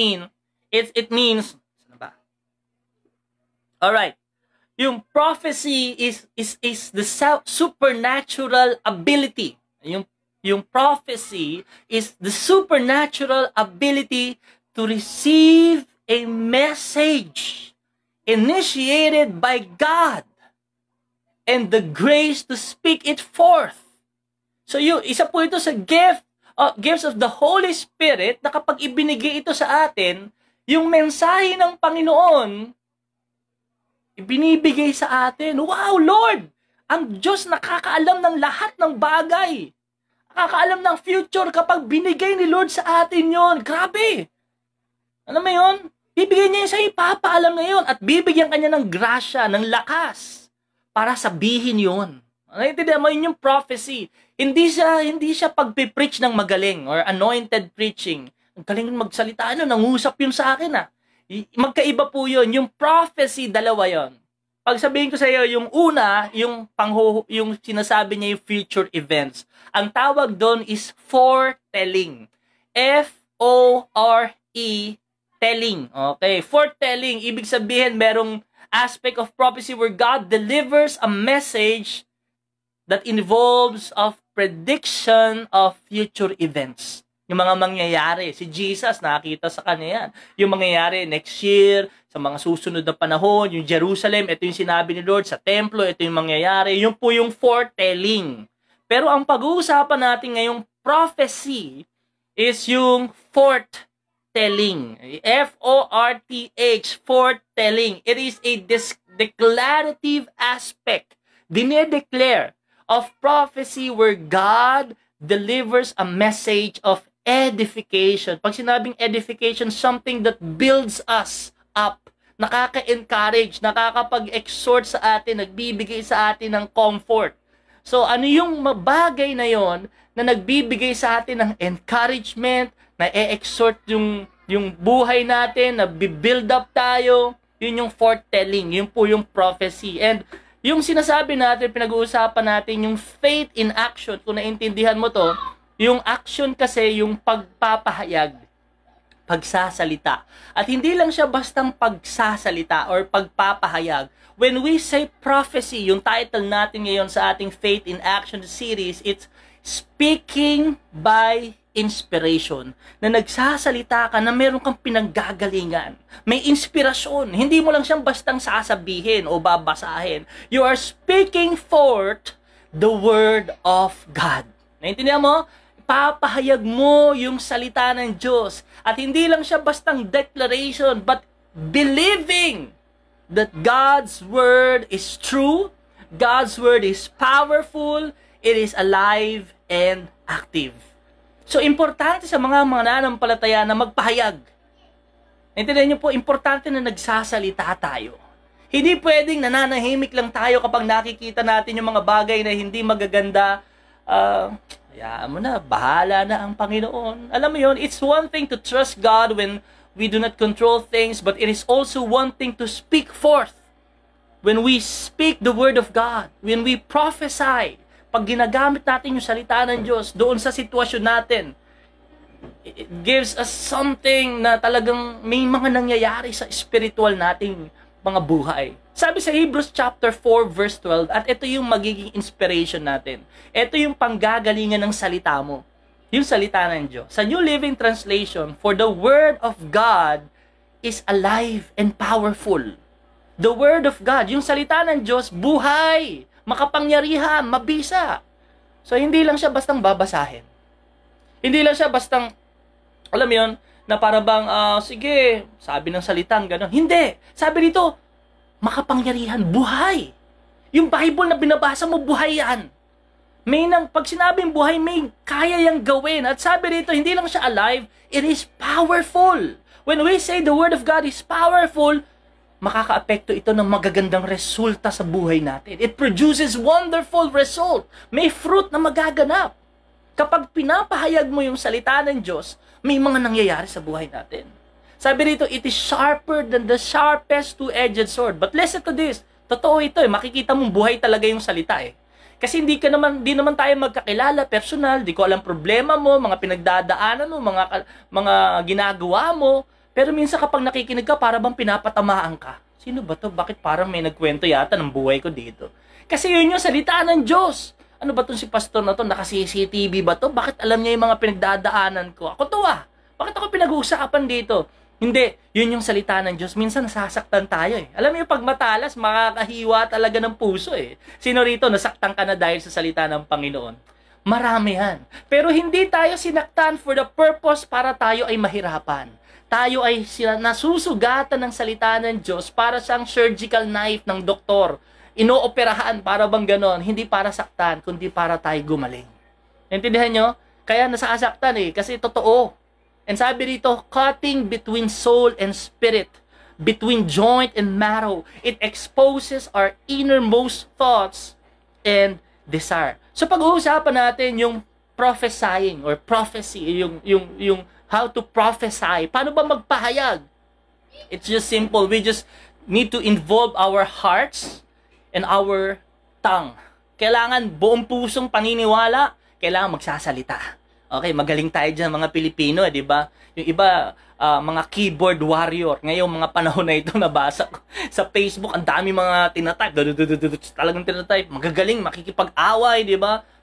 means, alright, yung prophecy is the supernatural ability. Yung prophecy is the supernatural ability to receive a message initiated by God and the grace to speak it forth. So isa po ito sa gifts of the Holy Spirit na kapag ibinigay ito sa atin, yung mensahe ng Panginoon, ibinibigay sa atin. Wow, Lord! Ang Diyos nakakaalam ng lahat ng bagay. Nakakaalam ng future kapag binigay ni Lord sa atin yon. Grabe! Ano mo yun? Bibigyan niya yun sa ipapaalam na yun at bibigyan kanya ng grasya, ng lakas para sabihin yun. Naintindihan mo yun yung prophecy. Hindi siya pagpipreach ng magaling or anointed preaching. Ang galing magsalita, nangusap yun sa akin Magkaiba po yun. Yung prophecy, dalawa yun. Pag sabihin ko sa iyo, yung una, yung sinasabi niya yung future events. Ang tawag doon is foretelling. F-O-R-E, telling. Okay, foretelling. Ibig sabihin, merong aspect of prophecy where God delivers a message that involves of prediction of future events. Yung mga mangyayari. Si Jesus, nakakita sa kanya yan. Yung mangyayari next year, sa mga susunod na panahon, yung Jerusalem, ito yung sinabi ni Lord, sa templo, ito yung mangyayari. Yun po yung foretelling. Pero ang pag-uusapan natin ngayong prophecy is yung foretelling. F-O-R-T-H, foretelling. It is a declarative aspect. Dinedeclare of prophecy where God delivers a message of edification. Pag sinabing edification, something that builds us up, nakaka-encourage, nakakapag-exhort sa atin, nagbibigay sa atin ng comfort. So, ano yung bagay na yon na nagbibigay sa atin ng encouragement, na e-exhort yung buhay natin, na build up tayo, yun yung foretelling, yun po yung prophecy. And yung sinasabi natin, pinag-uusapan natin, yung faith in action, kung naintindihan mo to, yung action kasi, yung pagpapahayag, pagsasalita. At hindi lang siya bastang pagsasalita or pagpapahayag. When we say prophecy, yung title natin ngayon sa ating Faith in Action series, it's speaking by inspiration. Na nagsasalita ka na meron kang pinanggagalingan. May inspirasyon. Hindi mo lang siyang bastang sasabihin o babasahin. You are speaking forth the word of God. Naintindihan mo? Papahayag mo yung salita ng Diyos. At hindi lang siya bastang declaration, but believing that God's word is true, God's word is powerful, it is alive and active. So, importante sa mga nananampalataya na magpahayag. Naintindihan niyo po, importante na nagsasalita tayo. Hindi pwedeng nananahimik lang tayo kapag nakikita natin yung mga bagay na hindi magaganda. Hayaan mo na, bahala na ang Panginoon. Alam mo yun, it's one thing to trust God when we do not control things, but it is also one thing to speak forth. When we speak the word of God, when we prophesy, pag ginagamit natin yung salita ng Diyos doon sa sitwasyon natin, it gives us something na talagang may mga nangyayari sa spiritual nating mga buhay. Sabi sa Hebrews chapter 4 verse 12, at ito yung magiging inspiration natin. Ito yung panggagalingan ng salita mo. Yung salita ng Diyos. Sa New Living Translation, for the word of God is alive and powerful. The word of God, yung salita ng Diyos, buhay, makapangyarihan, mabisa. So, hindi lang siya bastang babasahin. Hindi lang siya bastang, alam mo yun, na para bang, sige, sabi ng salitang gano'n. Hindi. Sabi dito, makapangyarihan, buhay. Yung Bible na binabasa mo, buhay yan. Pag sinabing buhay, may kaya yang gawin. At sabi dito, hindi lang siya alive, it is powerful. When we say the word of God is powerful, makaka-apekto ito ng magagandang resulta sa buhay natin. It produces wonderful result. May fruit na magaganap. Kapag pinapahayag mo yung salita ng Diyos, may mga nangyayari sa buhay natin. Sabi rito, it is sharper than the sharpest two-edged sword. But listen to this. Totoo ito eh. Makikita mong buhay talaga yung salita eh. Kasi di naman tayo magkakilala personal, di ko alam problema mo, mga pinagdadaanan mo, mga ginagawa mo. Pero minsan kapag nakikinig ka, para bang pinapatamaan ka. Sino ba to? Bakit parang may nagkwento yata ng buhay ko dito? Kasi yun yung salita ng Diyos. Ano ba tong si pastor na to? Naka-CCTV ba to? Bakit alam niya yung mga pinagdadaanan ko? Ako to ah. Bakit ako pinag-uusapan dito? Hindi. Yun yung salita ng Diyos. Minsan nasasaktan tayo eh. Alam mo yung pag matalas, makakahiwa talaga ng puso eh. Sino rito nasaktan ka na dahil sa salita ng Panginoon? Marami yan. Pero hindi tayo sinaktan for the purpose para tayo ay mahirapan. Tayo ay nasusugatan ng salita ng Diyos para siyang surgical knife ng doktor. Inooperahan para bang ganon, hindi para saktan, kundi para tayo gumaling. Intindihan nyo? Kaya nasasaktan eh, kasi totoo. And sabi rito, cutting between soul and spirit, between joint and marrow. It exposes our innermost thoughts and desire. So pag-uusapan natin yung prophesying or prophecy, yung how to prophesy. Paano ba magpahayag? It's just simple. We just need to involve our hearts and our tongue. Kailangan buong pusong paniniwala, kailangan magsasalita. Okay, magaling tayo dyan mga Pilipino, di ba? Yung iba, mga keyboard warrior. Ngayong mga panahon na ito, nabasa ko sa Facebook, ang dami mga tinatype. Talagang tinatype. Magagaling, makikipag-away, di ba?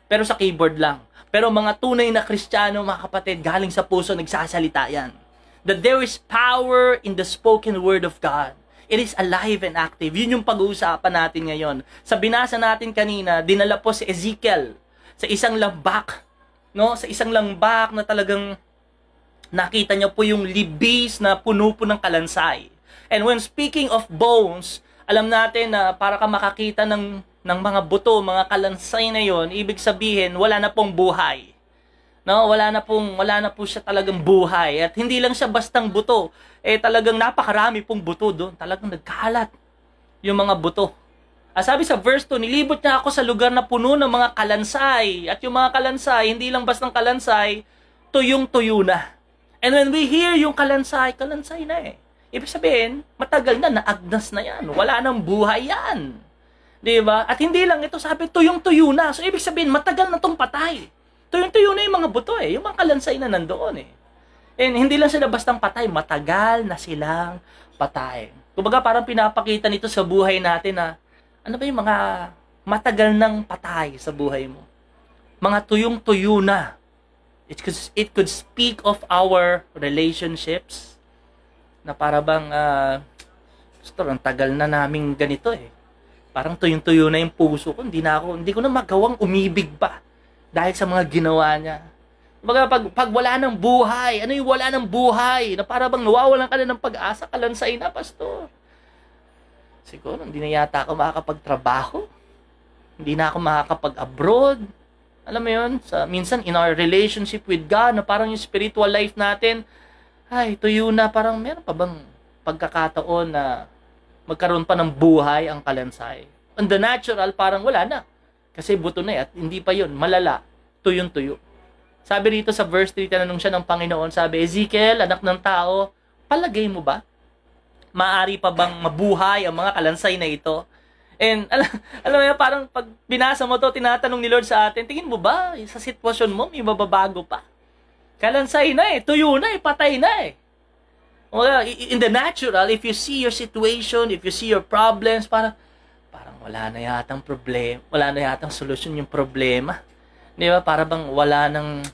pero sa keyboard lang. Pero mga tunay na Kristiyano, mga kapatid, galing sa puso, nagsasalita yan. That there is power in the spoken word of God. It is alive and active. Yun yung pag-uusapan natin ngayon. Sa binasa natin kanina, dinala po si Ezekiel sa isang lambak. No? Sa isang lambak na talagang nakita niya po yung libis na puno po ng kalansay. And when speaking of bones, alam natin na para ka makakita ng mga buto, mga kalansay na yon, ibig sabihin wala na pong buhay. No, wala na po siya talagang buhay. At hindi lang siya bastang buto, talagang napakarami pong buto doon. Talagang nagkalat yung mga buto. Sabi sa verse 2, nilibot niya ako sa lugar na puno ng mga kalansay. At yung mga kalansay, hindi lang bastang kalansay, tuyong-tuyo na. And when we hear yung kalansay, kalansay na eh. Ibig sabihin, matagal na, naagnas na yan. Wala nang buhay yan. Diba? At hindi lang ito, sabi, tuyong-tuyo na. So, ibig sabihin, matagal na itong patay. Tuyong-tuyo na yung mga buto eh. Yung mga kalansay na nandoon eh. And hindi lang sila bastang patay, matagal na silang patay. Kumbaga, parang pinapakita nito sa buhay natin na, ano ba yung mga matagal nang patay sa buhay mo? Mga tuyong-tuyo na. It could speak of our relationships na para bang, ang tagal na naming ganito eh. Parang tuyong-tuyo na yung puso ko. Hindi ko na magawang umibig pa dahil sa mga ginawa niya. Kumbaga, pag wala ng buhay, ano yung wala ng buhay? Na para bang nawawalan ka na ng pag-asa, kalansay na, pastor. Siguro, hindi na yata ako makakapagtrabaho. Hindi na ako makakapag-abroad. Alam mo yun? Minsan, in our relationship with God, na parang yung spiritual life natin, ay, tuyo na, parang meron pa bang pagkakataon na magkaroon pa ng buhay ang kalansay? On the natural, parang wala na. Kasi buto na at hindi pa yun, malala, tuyong-tuyo. Sabi rito sa verse 3, tinanong siya ng Panginoon, sabi, Ezekiel, anak ng tao, palagay mo ba? Maaari pa bang mabuhay ang mga kalansay na ito? And alam mo, parang pag binasa mo to, tinatanong ni Lord sa atin, tingin mo ba, sa sitwasyon mo, may mababago pa? Kalansay na eh, tuyo na eh, patay na eh. Well, in the natural, if you see your situation, if you see your problems, parang wala na yatang problema, wala na yatang solusyon yung problema. Di ba? Para bang wala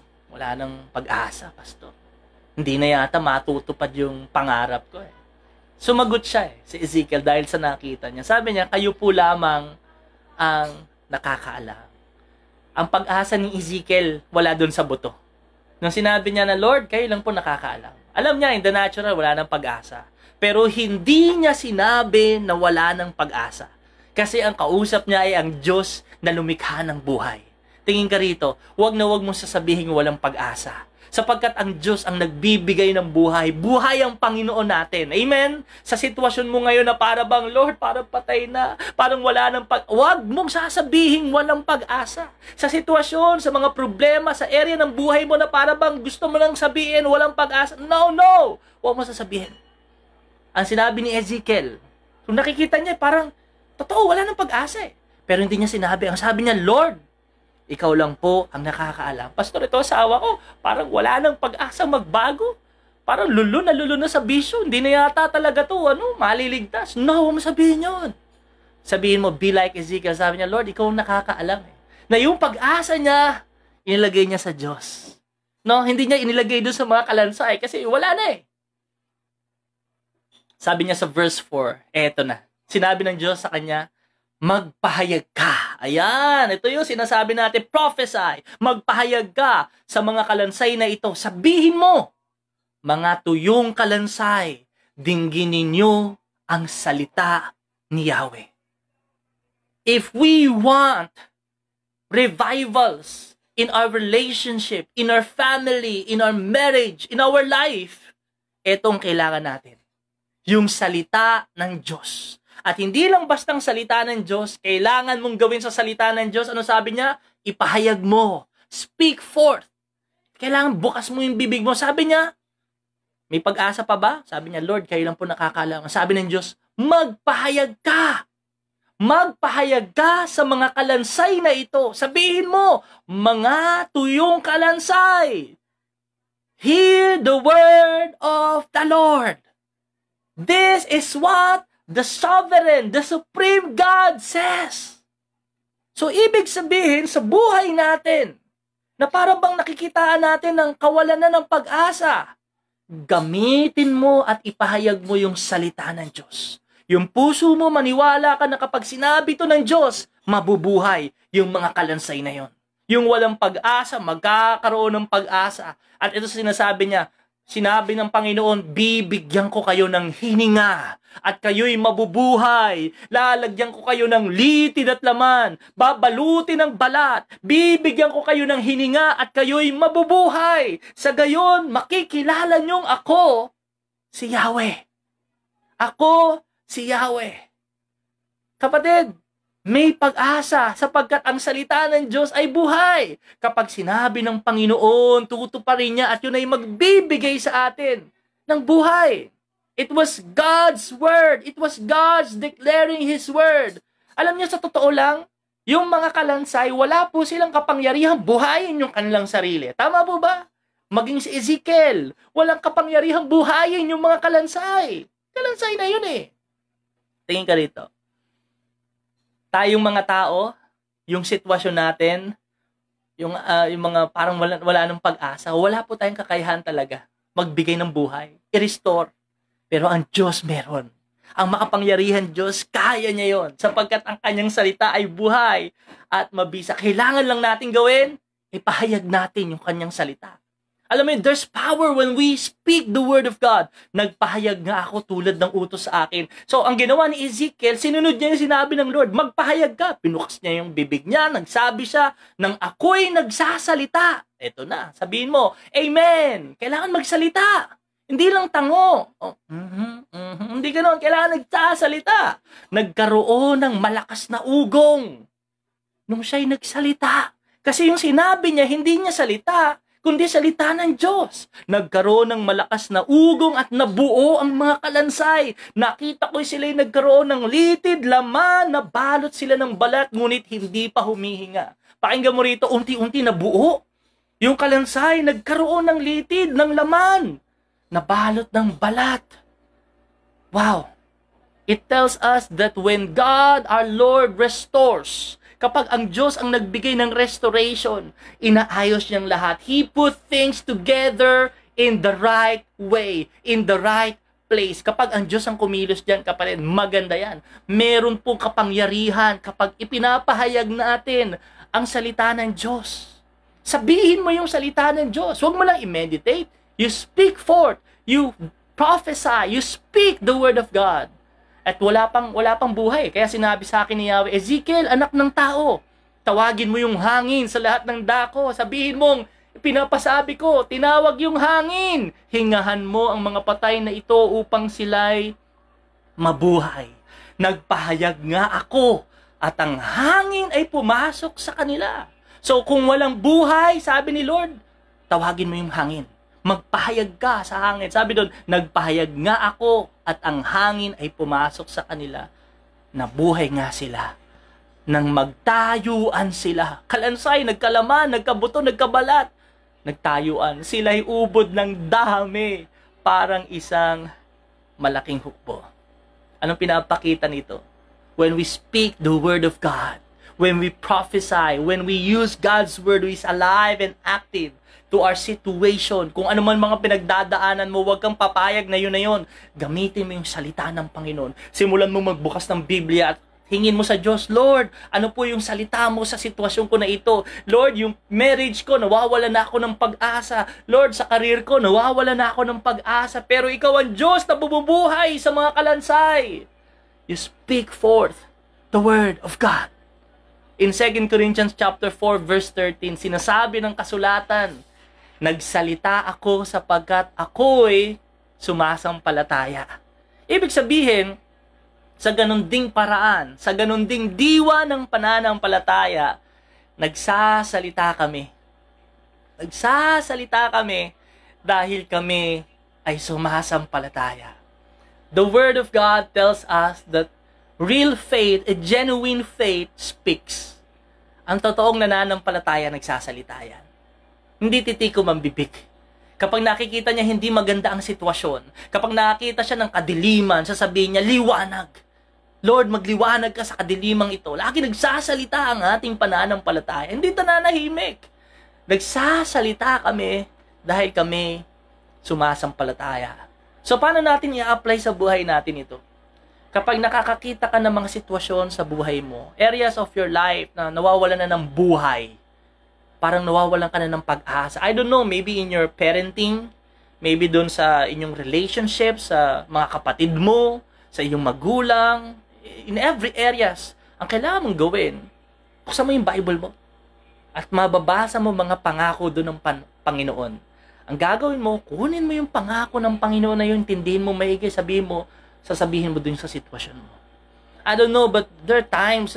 nang pag-asa, pastor. Hindi na yata matutupad yung pangarap ko eh. Sumagot siya si Ezekiel dahil sa nakita niya. Sabi niya, kayo po lamang ang nakakaalam. Ang pag-asa ni Ezekiel wala doon sa buto. Nung sinabi niya na, Lord, kayo lang po nakakaalam. Alam niya, in the natural, wala nang pag-asa. Pero hindi niya sinabi na wala nang pag-asa. Kasi ang kausap niya ay ang Diyos na lumikha ng buhay. Tingin ka rito, huwag na huwag mong sasabihin walang pag-asa. Sapagkat ang Diyos ang nagbibigay ng buhay. Buhay ang Panginoon natin. Amen? Sa sitwasyon mo ngayon na para bang, Lord, parang patay na, parang wala ng huwag mong sasabihin walang pag-asa. Sa sitwasyon, sa mga problema, sa area ng buhay mo na para bang gusto mo lang sabihin walang pag-asa. No, no! Huwag mo sasabihin. Ang sinabi ni Ezekiel, kung nakikita niya, parang, totoo, wala ng pag-asa eh. Pero hindi niya sinabi. Ang sabi niya, Lord, ikaw lang po ang nakakaalam. Pastor, ito asawa ko, parang wala nang pag-asa magbago. Parang lulo na sa bisyo. Hindi na yata talaga to, maliligtas. No, huwag mo sabihin yun. Sabihin mo, be like Ezekiel. Sabi niya, Lord, ikaw ang nakakaalam eh. Na yung pag-asa niya, inilagay niya sa Diyos. No, hindi niya inilagay doon sa mga kalansay kasi wala na eh. Sabi niya sa verse 4, eto na. Sinabi ng Diyos sa kanya, magpahayag ka. Ayan, ito yung sinasabi natin, prophesy. Magpahayag ka sa mga kalansay na ito. Sabihin mo, mga tuyong kalansay, dinggin ninyo ang salita ni Yahweh. If we want revivals in our relationship, in our family, in our marriage, in our life, etong kailangan natin. Yung salita ng Diyos. At hindi lang bastang salita ng Diyos, kailangan mong gawin sa salita ng Diyos. Ano sabi niya? Ipahayag mo. Speak forth. Kailangan bukas mo yung bibig mo. Sabi niya, may pag-asa pa ba? Sabi niya, Lord, kayo lang po nakakaalam. Sabi ng Diyos, magpahayag ka. Magpahayag ka sa mga kalansay na ito. Sabihin mo, mga tuyong kalansay, hear the word of the Lord. This is what the sovereign, the supreme God says. So, ibig sabihin, sa buhay natin, na para bang nakikitaan natin ng kawalan na ng pag-asa, gamitin mo at ipahayag mo yung salita ng Diyos. Yung puso mo, maniwala ka na kapag sinabi to ng Diyos, mabubuhay yung mga kalansay na yon. Yung walang pag-asa, magkakaroon ng pag-asa. At ito sinasabi niya, sinabi ng Panginoon, bibigyan ko kayo ng hininga at kayo'y mabubuhay. Lalagyan ko kayo ng litid at laman. Babalutin ng balat. Bibigyan ko kayo ng hininga at kayo'y mabubuhay. Sa gayon, makikilala niyong ako, si Yahweh. Ako, si Yahweh. Kapatid, may pag-asa sapagkat ang salita ng Diyos ay buhay. Kapag sinabi ng Panginoon, tutuparin niya at yun ay magbibigay sa atin ng buhay. It was God's word. It was God's declaring His word. Alam niyo, sa totoo lang, yung mga kalansay, wala po silang kapangyarihang buhayin yung kanilang sarili. Tama po ba? Maging si Ezekiel, walang kapangyarihang buhayin yung mga kalansay. Kalansay na yun eh. Tingin ka rito. Tayong mga tao, yung sitwasyon natin, yung mga parang wala ng pag-asa, wala po tayong kakayahan talaga magbigay ng buhay, i-restore. Pero ang Diyos meron. Ang makapangyarihan Diyos, kaya niya yon sapagkat ang kanyang salita ay buhay at mabisa. Kailangan lang natin gawin, ipahayag natin yung kanyang salita. Alam mo yun, there's power when we speak the word of God. Nagpahayag nga ako tulad ng utos sa akin. So, ang ginawa ni Ezekiel, sinunod niya yung sinabi ng Lord, magpahayag ka. Pinukas niya yung bibig niya, nagsabi siya, nang ako'y nagsasalita. Eto na, sabihin mo, Amen. Kailangan magsalita. Hindi lang tango. Hindi ganoon, kailangan nagsasalita. Nagkaroon ng malakas na ugong nung siya'y nagsalita. Kasi yung sinabi niya, hindi niya salita, kundi salita ng Diyos. Nagkaroon ng malakas na ugong at nabuo ang mga kalansay. Nakita ko sila'y nagkaroon ng litid, laman, nabalot sila ng balat, ngunit hindi pa humihinga. Pakinggan mo rito, unti-unti nabuo. Yung kalansay, nagkaroon ng litid, ng laman, nabalot ng balat. Wow! It tells us that when God, our Lord, restores, kapag ang Diyos ang nagbigay ng restoration, inaayos niyang lahat. He put things together in the right way, in the right place. Kapag ang Diyos ang kumilos diyan, kapatid, maganda yan. Meron pong kapangyarihan kapag ipinapahayag natin ang salita ng Diyos. Sabihin mo yung salita ng Diyos. Huwag mo lang i-meditate. You speak forth. You prophesy. You speak the word of God. At wala pang buhay. Kaya sinabi sa akin ni Yahweh, Ezekiel, anak ng tao, tawagin mo yung hangin sa lahat ng dako. Sabihin mong, pinapasabi ko, tinawag yung hangin. Hingahan mo ang mga patay na ito upang sila'y mabuhay. Nagpahayag nga ako at ang hangin ay pumasok sa kanila. So kung walang buhay, sabi ni Lord, tawagin mo yung hangin. Magpahayag ka sa hangin. Sabi doon, nagpahayag nga ako at ang hangin ay pumasok sa kanila. Nabuhay nga sila. Nang magtayuan sila. Kalansay, nagkalaman, nagkabuto, nagkabalat. Nagtayuan. Sila'y ubod ng dami. Parang isang malaking hukbo. Anong pinapakita nito? When we speak the word of God, when we prophesy, when we use God's word who is alive and active, to our situation, kung ano man mga pinagdadaanan mo, huwag kang papayag na yun. Gamitin mo yung salita ng Panginoon. Simulan mo magbukas ng Biblia at hingin mo sa Diyos, Lord, ano po yung salita mo sa sitwasyon ko na ito? Lord, yung marriage ko, nawawala na ako ng pag-asa. Lord, sa career ko, nawawala na ako ng pag-asa. Pero ikaw ang Diyos na bumubuhay sa mga kalansay. You speak forth the word of God. In 2 Corinthians chapter 4, verse 13, sinasabi ng kasulatan, nagsalita ako sapagkat ako'y sumasampalataya. Ibig sabihin, sa ganun ding paraan, sa ganun ding diwa ng pananampalataya, nagsasalita kami. Nagsasalita kami dahil kami ay sumasampalataya. The Word of God tells us that real faith, a genuine faith, speaks. Ang totoong nananampalataya, nagsasalita yan. Hindi titikom ang bibig. Kapag nakikita niya hindi maganda ang sitwasyon, kapag nakikita siya ng kadiliman, sasabihin niya, liwanag. Lord, magliwanag ka sa kadilimang ito. Lagi nagsasalita ang ating pananampalataya. Hindi nananahimik. Nagsasalita kami dahil kami sumasampalataya. So, paano natin i-apply sa buhay natin ito? Kapag nakakakita ka ng mga sitwasyon sa buhay mo, areas of your life na nawawalan na ng buhay, parang nawawalan ka na ng pag-asa. I don't know, maybe in your parenting, maybe doon sa inyong relationship, sa mga kapatid mo, sa iyong magulang, in every areas, ang kailangan mong gawin, buksan mo yung Bible mo at mababasa mo mga pangako doon ng Panginoon. Ang gagawin mo, kunin mo yung pangako ng Panginoon na yun, tindihin mo maigi, sasabihin mo dun sa sitwasyon mo. I don't know, but there are times,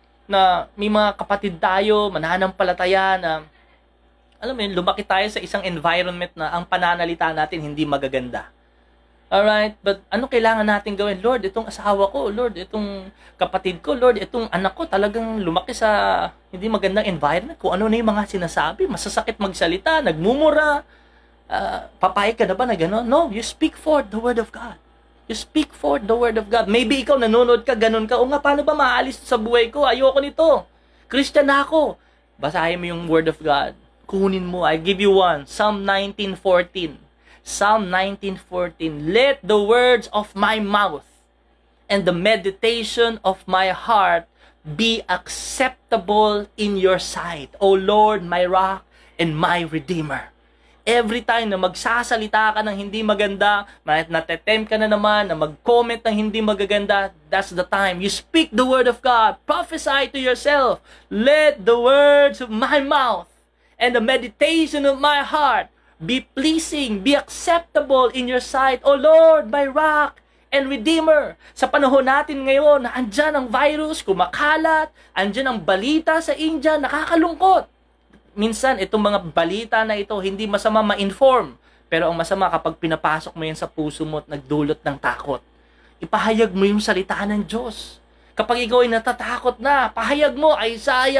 na may mga kapatid tayo, mananampalataya na, alam mo yun, lumaki tayo sa isang environment na ang pananalita natin hindi magaganda. Alright? But ano kailangan natin gawin? Lord, itong asawa ko, Lord, itong kapatid ko, Lord, itong anak ko, talagang lumaki sa hindi magandang environment. Kung ano na yung mga sinasabi, masasakit magsalita, nagmumura, papayag ka na ba na gano'n? No, you speak forth the word of God. You speak forth the word of God. Maybe ikaw nanonood ka, ganun ka, o nga, paano ba maalis sa buhay ko? Ayoko nito. Christian na ako. Basahin mo yung word of God. Kunin mo. I give you one. Psalm 19:14. Psalm 19:14. Let the words of my mouth and the meditation of my heart be acceptable in your sight, O Lord, my rock and my redeemer. Every time na magsasalita ka ng hindi maganda, natetempt ka na naman na mag-comment ng hindi magaganda, that's the time. You speak the word of God. Prophesy to yourself. Let the words of my mouth and the meditation of my heart be pleasing, be acceptable in your sight, O Lord, my rock and redeemer. Sa panahon natin ngayon, na andyan ang virus, kumakalat, andyan ang balita sa India, nakakalungkot. Minsan, itong mga balita na ito, hindi masama ma-inform. Pero ang masama kapag pinapasok mo yan sa puso mo at nagdulot ng takot. Ipahayag mo yung salita ng Diyos. Kapag ikaw ay natatakot na, pahayag mo, Isaiah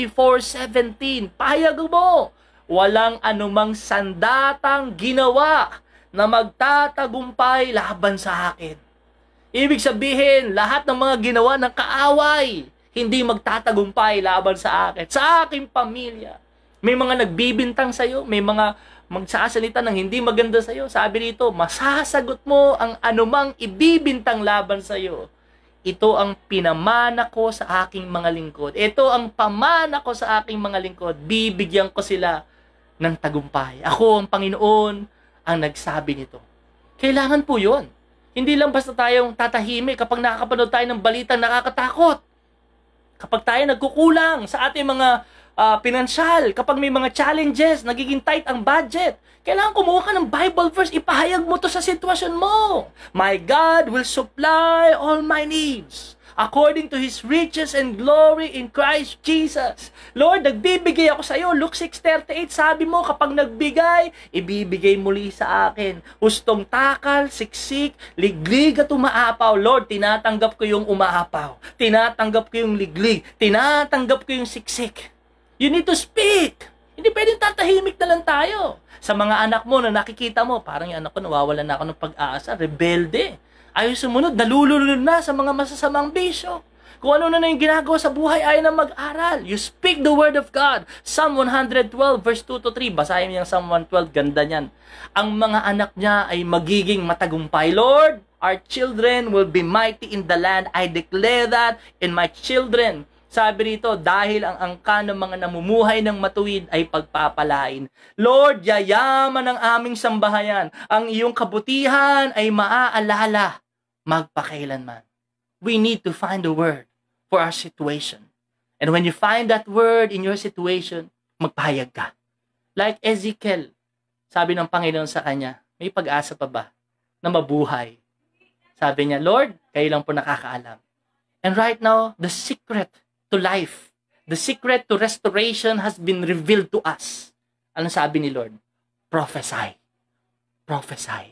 54:17. Pahayag mo, walang anumang sandatang ginawa na magtatagumpay laban sa akin. Ibig sabihin, lahat ng mga ginawa ng kaaway, hindi magtatagumpay laban sa akin, sa aking pamilya. May mga nagbibintang sa'yo, may mga magsasalita ng hindi maganda sa'yo. Sabi dito, masasagot mo ang anumang ibibintang laban sa'yo. Ito ang pinamana ko sa aking mga lingkod. Ito ang pamana ko sa aking mga lingkod. Bibigyan ko sila ng tagumpay. Ako ang Panginoon ang nagsabi nito. Kailangan po yun. Hindi lang basta tayong tatahimik kapag nakakapanood tayo ng balitang nakakatakot. Kapag tayo nagkukulang sa ating mga pinansyal, kapag may mga challenges, nagiging tight ang budget, kailangan kumuha ka ng Bible verse, ipahayag mo to sa sitwasyon mo. My God will supply all my needs according to His riches and glory in Christ Jesus. Lord, nagbibigay ako sa iyo. Luke 6:38, sabi mo, kapag nagbigay, ibibigay muli sa akin. Hustong takal, siksik, liglig at umaapaw. Lord, tinatanggap ko yung umaapaw. Tinatanggap ko yung liglig. Tinatanggap ko yung siksik. You need to speak. Hindi pwedeng tatahimik na lang tayo. Sa mga anak mo na nakikita mo, parang yung anak ko, nawawalan na ako ng pag-asa, rebelde. Ayaw sumunod, nalulunod na sa mga masasamang bisyo. Kung ano na yung ginagawa sa buhay, ayaw na mag-aral. You speak the word of God. Psalm 112 verse 2-3. Basahin niyo yung Psalm 112, ganda niyan. Ang mga anak niya ay magiging matagumpay. Lord, our children will be mighty in the land. I declare that in my children. Sabi rito, dahil ang angka ng mga namumuhay ng matuwid ay pagpapalain. Lord, yayaman ang aming sambahayan. Ang iyong kabutihan ay maaalala magpakailanman. We need to find a word for our situation. And when you find that word in your situation, magpahayag ka. Like Ezekiel, sabi ng Panginoon sa kanya, may pag-asa pa ba na mabuhay? Sabi niya, Lord, kayo lang po nakakaalam. And right now, the secret to life, the secret to restoration has been revealed to us. Anong sabi ni Lord? Prophesy. Prophesy.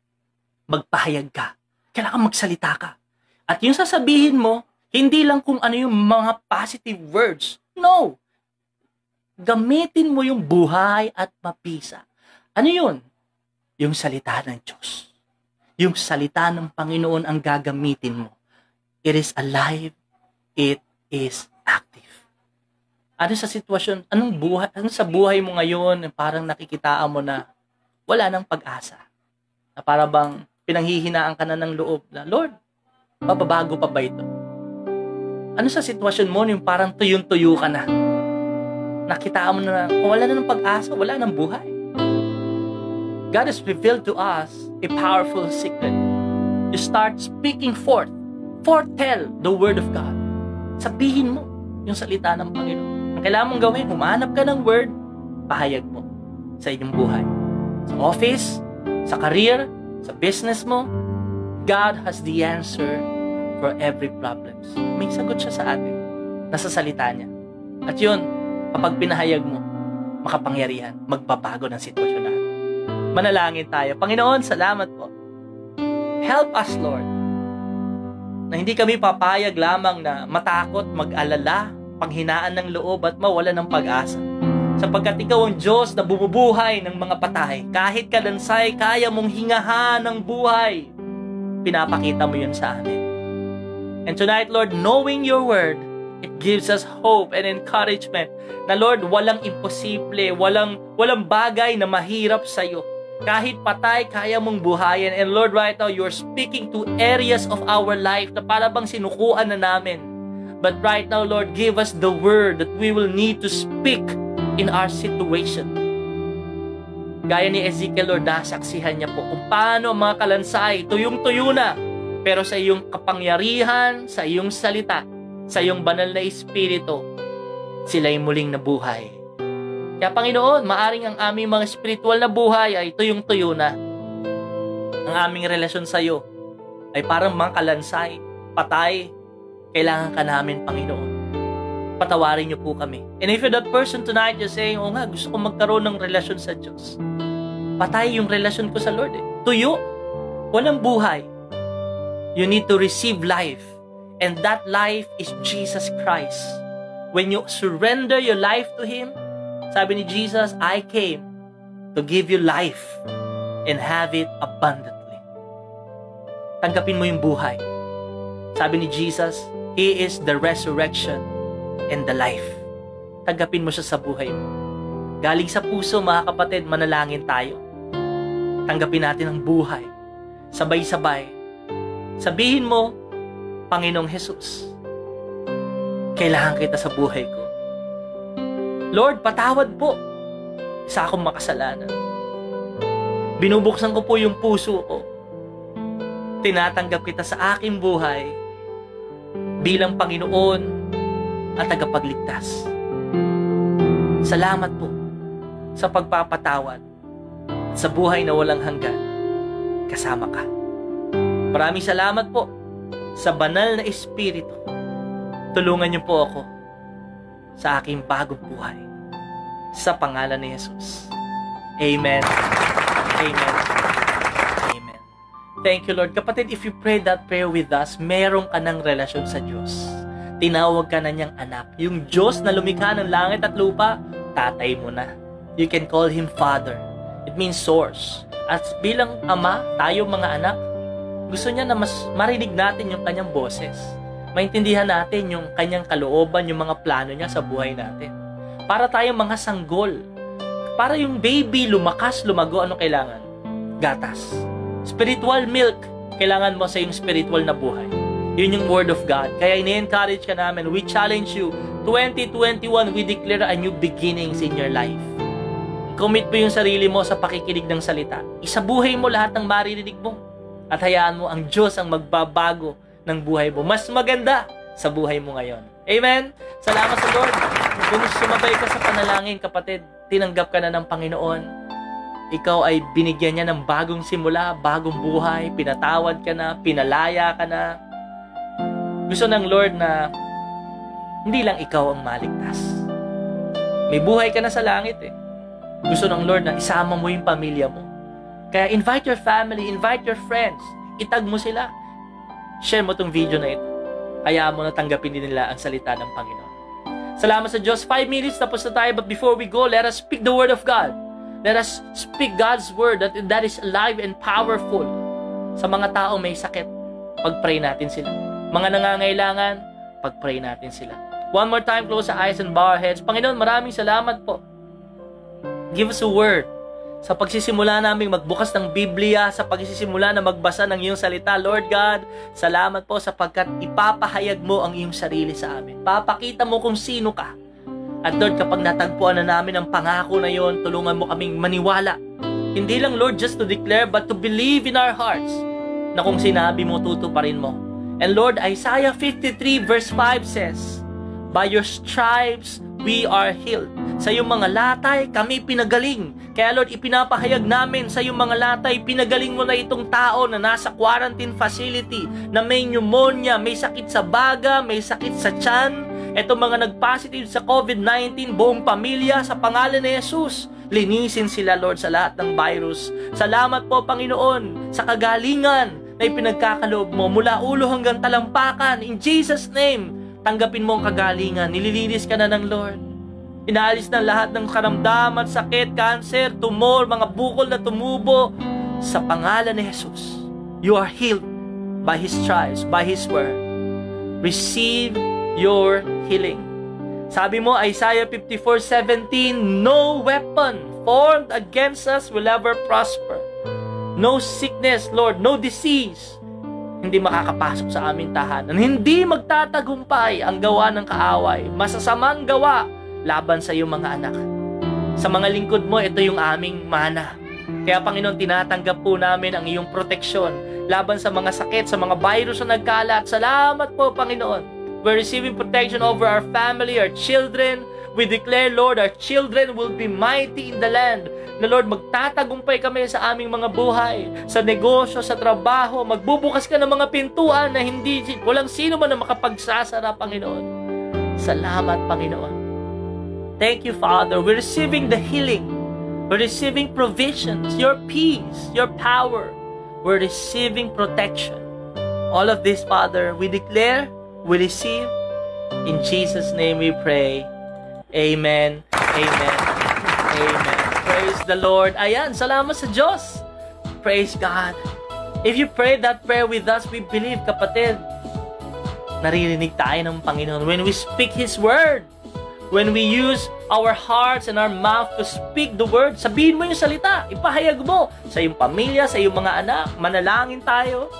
Magpahayag ka. Kailangan magsalita ka. At yung sasabihin mo, hindi lang kung ano yung mga positive words. No. Gamitin mo yung buhay at mapisa. Ano yun? Yung salita ng Diyos. Yung salita ng Panginoon ang gagamitin mo. It is alive. It is active. Ano sa sitwasyon, ano sa buhay mo ngayon, parang nakikitaan mo na wala nang pag-asa. Na para bang pinanghihinaan ka na ng loob na, Lord, mababago pa ba ito? Ano sa sitwasyon mo yung parang tuyong-tuyo ka na? Nakitaan mo na kung wala na ng pag-asa, wala nang buhay. God has revealed to us a powerful secret. You start speaking forth. Foretell the word of God. Sabihin mo yung salita ng Panginoon. Ang kailangan mong gawin, humanap ka ng word, pahayag mo sa inyong buhay. Sa office, sa career, sa business mo, God has the answer for every problem. May sagot siya sa atin. Nasa salita niya. At yun, kapag pinahayag mo, makapangyarihan, magbabago ng sitwasyon natin. Manalangin tayo. Panginoon, salamat po. Help us, Lord, na hindi kami papayag lamang na matakot, mag-alala, panghinaan ng loob at mawala ng pag-asa. Sapagkat ikaw ang Diyos na bumubuhay ng mga patay. Kahit kalansay, kaya mong hingahan ng buhay. Pinapakita mo yun sa amin. And tonight, Lord, knowing your word, it gives us hope and encouragement na, Lord, walang imposible, walang bagay na mahirap sa'yo. Kahit patay, kaya mong buhayin. And Lord, right now, you're speaking to areas of our life na para bang sinukuan na namin. But right now, Lord, give us the word that we will need to speak in our situation. Gaya ni Ezekiel, Lord, nasaksihan niya po kung paano ang mga kalansay, tuyong-tuyo na. Pero sa iyong kapangyarihan, sa iyong salita, sa iyong banal na espiritu, sila'y muling nabuhay. Kaya Panginoon, maaring ang aming mga spiritual na buhay ay tuyong-tuyo na. Ang aming relasyon sa iyo ay parang mga kalansay, patay. Kailangan ka namin, Panginoon. Patawarin niyo po kami. And if you're that person tonight, you're saying, oh nga, gusto ko magkaroon ng relasyon sa Diyos. Patay yung relasyon ko sa Lord. Tuyo. Walang buhay. You need to receive life. And that life is Jesus Christ. When you surrender your life to Him, sabi ni Jesus, I came to give you life and have it abundantly. Tanggapin mo yung buhay. Sabi ni Jesus, He is the resurrection and the life. Tanggapin mo siya sa buhay mo. Galing sa puso, mga kapatid, manalangin tayo. Tanggapin natin ang buhay. Sabay-sabay. Sabihin mo, Panginoong Jesus, kailangan kita sa buhay ko. Lord, patawad po sa akong makasalanan. Binubuksan ko po yung puso ko. Tinatanggap kita sa aking buhay bilang Panginoon at tagapagligtas. Salamat po sa pagpapatawad sa buhay na walang hanggan. Kasama ka. Maraming salamat po sa banal na Espiritu. Tulungan niyo po ako sa aking bagong buhay. Sa pangalan ni Jesus. Amen. Amen. Amen. Thank you, Lord. Kapatid, if you pray that prayer with us, meron ka ng relasyon sa Diyos. Tinawag ka na niyang anak. Yung Diyos na lumikha ng langit at lupa, tatay mo na. You can call Him Father. It means source. At bilang ama, tayo mga anak, gusto niya na mas marinig natin yung kanyang boses. Maintindihan natin yung kanyang kalooban, yung mga plano niya sa buhay natin. Para tayong mga sanggol. Para yung baby lumakas, lumago, ano kailangan? Gatas. Spiritual milk, kailangan mo sa yung spiritual na buhay. Yun yung Word of God. Kaya ini-encourage ka namin. We challenge you. 2021, we declare a new beginnings in your life. Commit mo yung sarili mo sa pakikinig ng salita. Isabuhay mo lahat ng maririnig mo. At hayaan mo ang Diyos ang magbabago ng buhay mo. Mas maganda sa buhay mo ngayon. Amen? Salamat sa Lord. Kung sumabay ka sa panalangin, kapatid, tinanggap ka na ng Panginoon. Ikaw ay binigyan niya ng bagong simula, bagong buhay, pinatawad ka na, pinalaya ka na. Gusto ng Lord na hindi lang ikaw ang maligtas. May buhay ka na sa langit eh. Gusto ng Lord na isama mo yung pamilya mo. Kaya invite your family, invite your friends. Itag mo sila. Share mo tong video na ito. Hayaan mo na tanggapin din nila ang salita ng Panginoon. Salamat sa Diyos. 5 minutes, tapos na tayo. But before we go, let us speak the Word of God. Let us speak God's Word that is alive and powerful. Sa mga taong may sakit, pag-pray natin sila. Mga nangangailangan, pag-pray natin sila. One more time, close our eyes and bow our heads. Panginoon, maraming salamat po. Give us a word. Sa pagsisimula namin magbukas ng Biblia, sa pagsisimula na magbasa ng iyong salita, Lord God, salamat po sapagkat ipapahayag mo ang iyong sarili sa amin. Papakita mo kung sino ka. At Lord, kapag natagpuan na namin ang pangako na yon, tulungan mo kaming maniwala. Hindi lang, Lord, just to declare, but to believe in our hearts na kung sinabi mo, tutuparin mo. And Lord, Isaiah 53 verse 5 says, by your stripes we are healed. Sa iyong mga latay, kami pinagaling. Kaya Lord, ipinapahayag namin sa iyong mga latay, pinagaling mo na itong tao na nasa quarantine facility, na may pneumonia, may sakit sa baga, may sakit sa tiyan. Itong mga nag-positive sa COVID-19, buong pamilya, sa pangalan ni Jesus, linisin sila, Lord, sa lahat ng virus. Salamat po, Panginoon, sa kagalingan na ipinagkakaloob mo mula ulo hanggang talampakan. In Jesus' name, tanggapin mo ang kagalingan. Nililinis ka na ng Lord. Inaalis na lahat ng karamdaman, sakit, cancer, tumor, mga bukol na tumubo. Sa pangalan ni Jesus, you are healed by His stripes, by His word. Receive your healing. Sabi mo, Isaiah 54:17, no weapon formed against us will ever prosper. No sickness, Lord, no disease, hindi makakapasok sa aming tahanan. Hindi magtatagumpay ang gawa ng kaaway, masasamang gawa laban sa iyong mga anak. Sa mga lingkod mo, ito yung aming mana. Kaya Panginoon, tinatanggap po namin ang iyong proteksyon laban sa mga sakit, sa mga virus na nagkalat. Salamat po, Panginoon. We're receiving protection over our family, our children. We declare, Lord, our children will be mighty in the land. Na Lord, magtatagumpay kami sa aming mga buhay, sa negosyo, sa trabaho. Magbubukas ka ng mga pintuan na walang sino man na makapagsasara, Panginoon. Salamat, Panginoon. Thank you, Father. We're receiving the healing. We're receiving provisions, your peace, your power. We're receiving protection. All of this, Father, we declare, we receive. In Jesus' name we pray. Amen. Amen. Amen. Praise the Lord. Ayan, salamat sa Diyos. Praise God. If you pray that prayer with us, we believe, kapatid, naririnig tayo ng Panginoon. When we speak His word, when we use our hearts and our mouth to speak the word, sabihin mo yung salita, ipahayag mo sa iyong pamilya, sa iyong mga anak, manalangin tayo.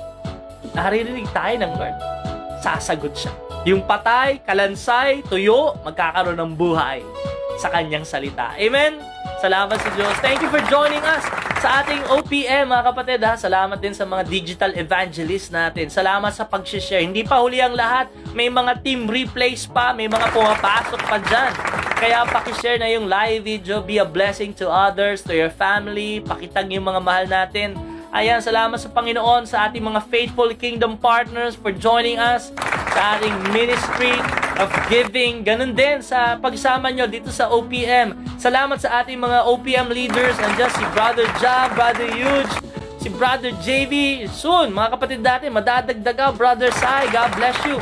Naririnig tayo ng word. Sasagot siya. Yung patay, kalansay, tuyo, magkakaroon ng buhay sa kanyang salita. Amen? Salamat sa Diyos. Thank you for joining us sa ating OPM, mga kapatid. Salamat din sa mga digital evangelists natin. Salamat sa pag-share. Hindi pa huli ang lahat. May mga team replays pa. May mga pumapasok pa dyan. Kaya pakishare na yung live video. Be a blessing to others, to your family. Pakitag yung mga mahal natin. Ayan, salamat sa Panginoon, sa ating mga faithful kingdom partners for joining us sa ating ministry of giving. Ganun din sa pagsama nyo dito sa OPM. Salamat sa ating mga OPM leaders. Nandiyan si Brother Jam, Brother Huge, si Brother JV. Soon, mga kapatid natin, madadagdaga, Brother Sai. God bless you.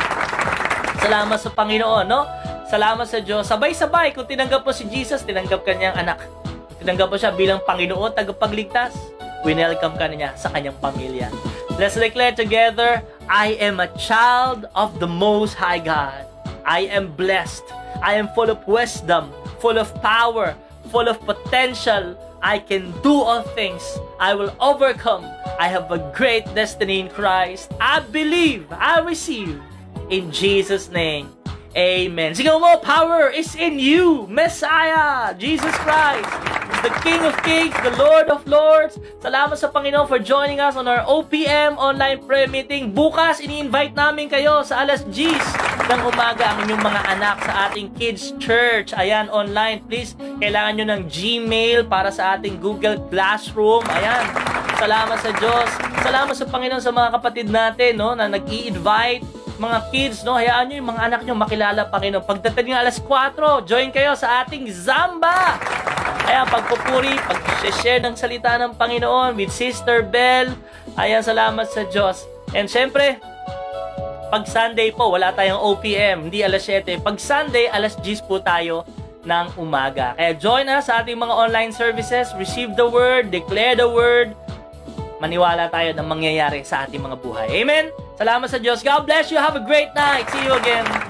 Salamat sa Panginoon, no? Salamat sa Diyos. Sabay-sabay, kung tinanggap mo si Jesus, tinanggap ka niyang anak. Tinanggap mo siya bilang Panginoon, tagapagligtas, winelcome ka niya sa kanyang pamilya. Let's declare together, I am a child of the Most High God. I am blessed. I am full of wisdom, full of power, full of potential. I can do all things. I will overcome. I have a great destiny in Christ. I believe. I receive. In Jesus' name. Amen. Sigaw mo, power is in you, Messiah, Jesus Christ, the King of Kings, the Lord of Lords. Salamat sa Panginoon for joining us on our OPM online prayer meeting. Bukas, ini-invite namin kayo sa alas 10 ng umaga ang inyong mga anak sa ating Kids Church. Ayan, online. Please, kailangan nyo ng Gmail para sa ating Google Classroom. Ayan. Salamat sa Diyos. Salamat sa Panginoon sa mga kapatid natin, no, na nag-i-invite mga kids, no? Hayaan nyo yung mga anak nyo makilala Panginoon. Pagdating ng alas 4, join kayo sa ating Zamba. Ayan, pagpupuri, pag-share ng salita ng Panginoon with Sister Bell. Ayan, salamat sa Diyos. And syempre, pag Sunday po, wala tayong OPM, hindi alas 7. Pag Sunday, alas 10 po tayo ng umaga. Kaya join us sa ating mga online services, receive the word, declare the word, maniwala tayo na mangyayari sa ating mga buhay. Amen? Salamat sa Diyos. God bless you. Have a great night. See you again.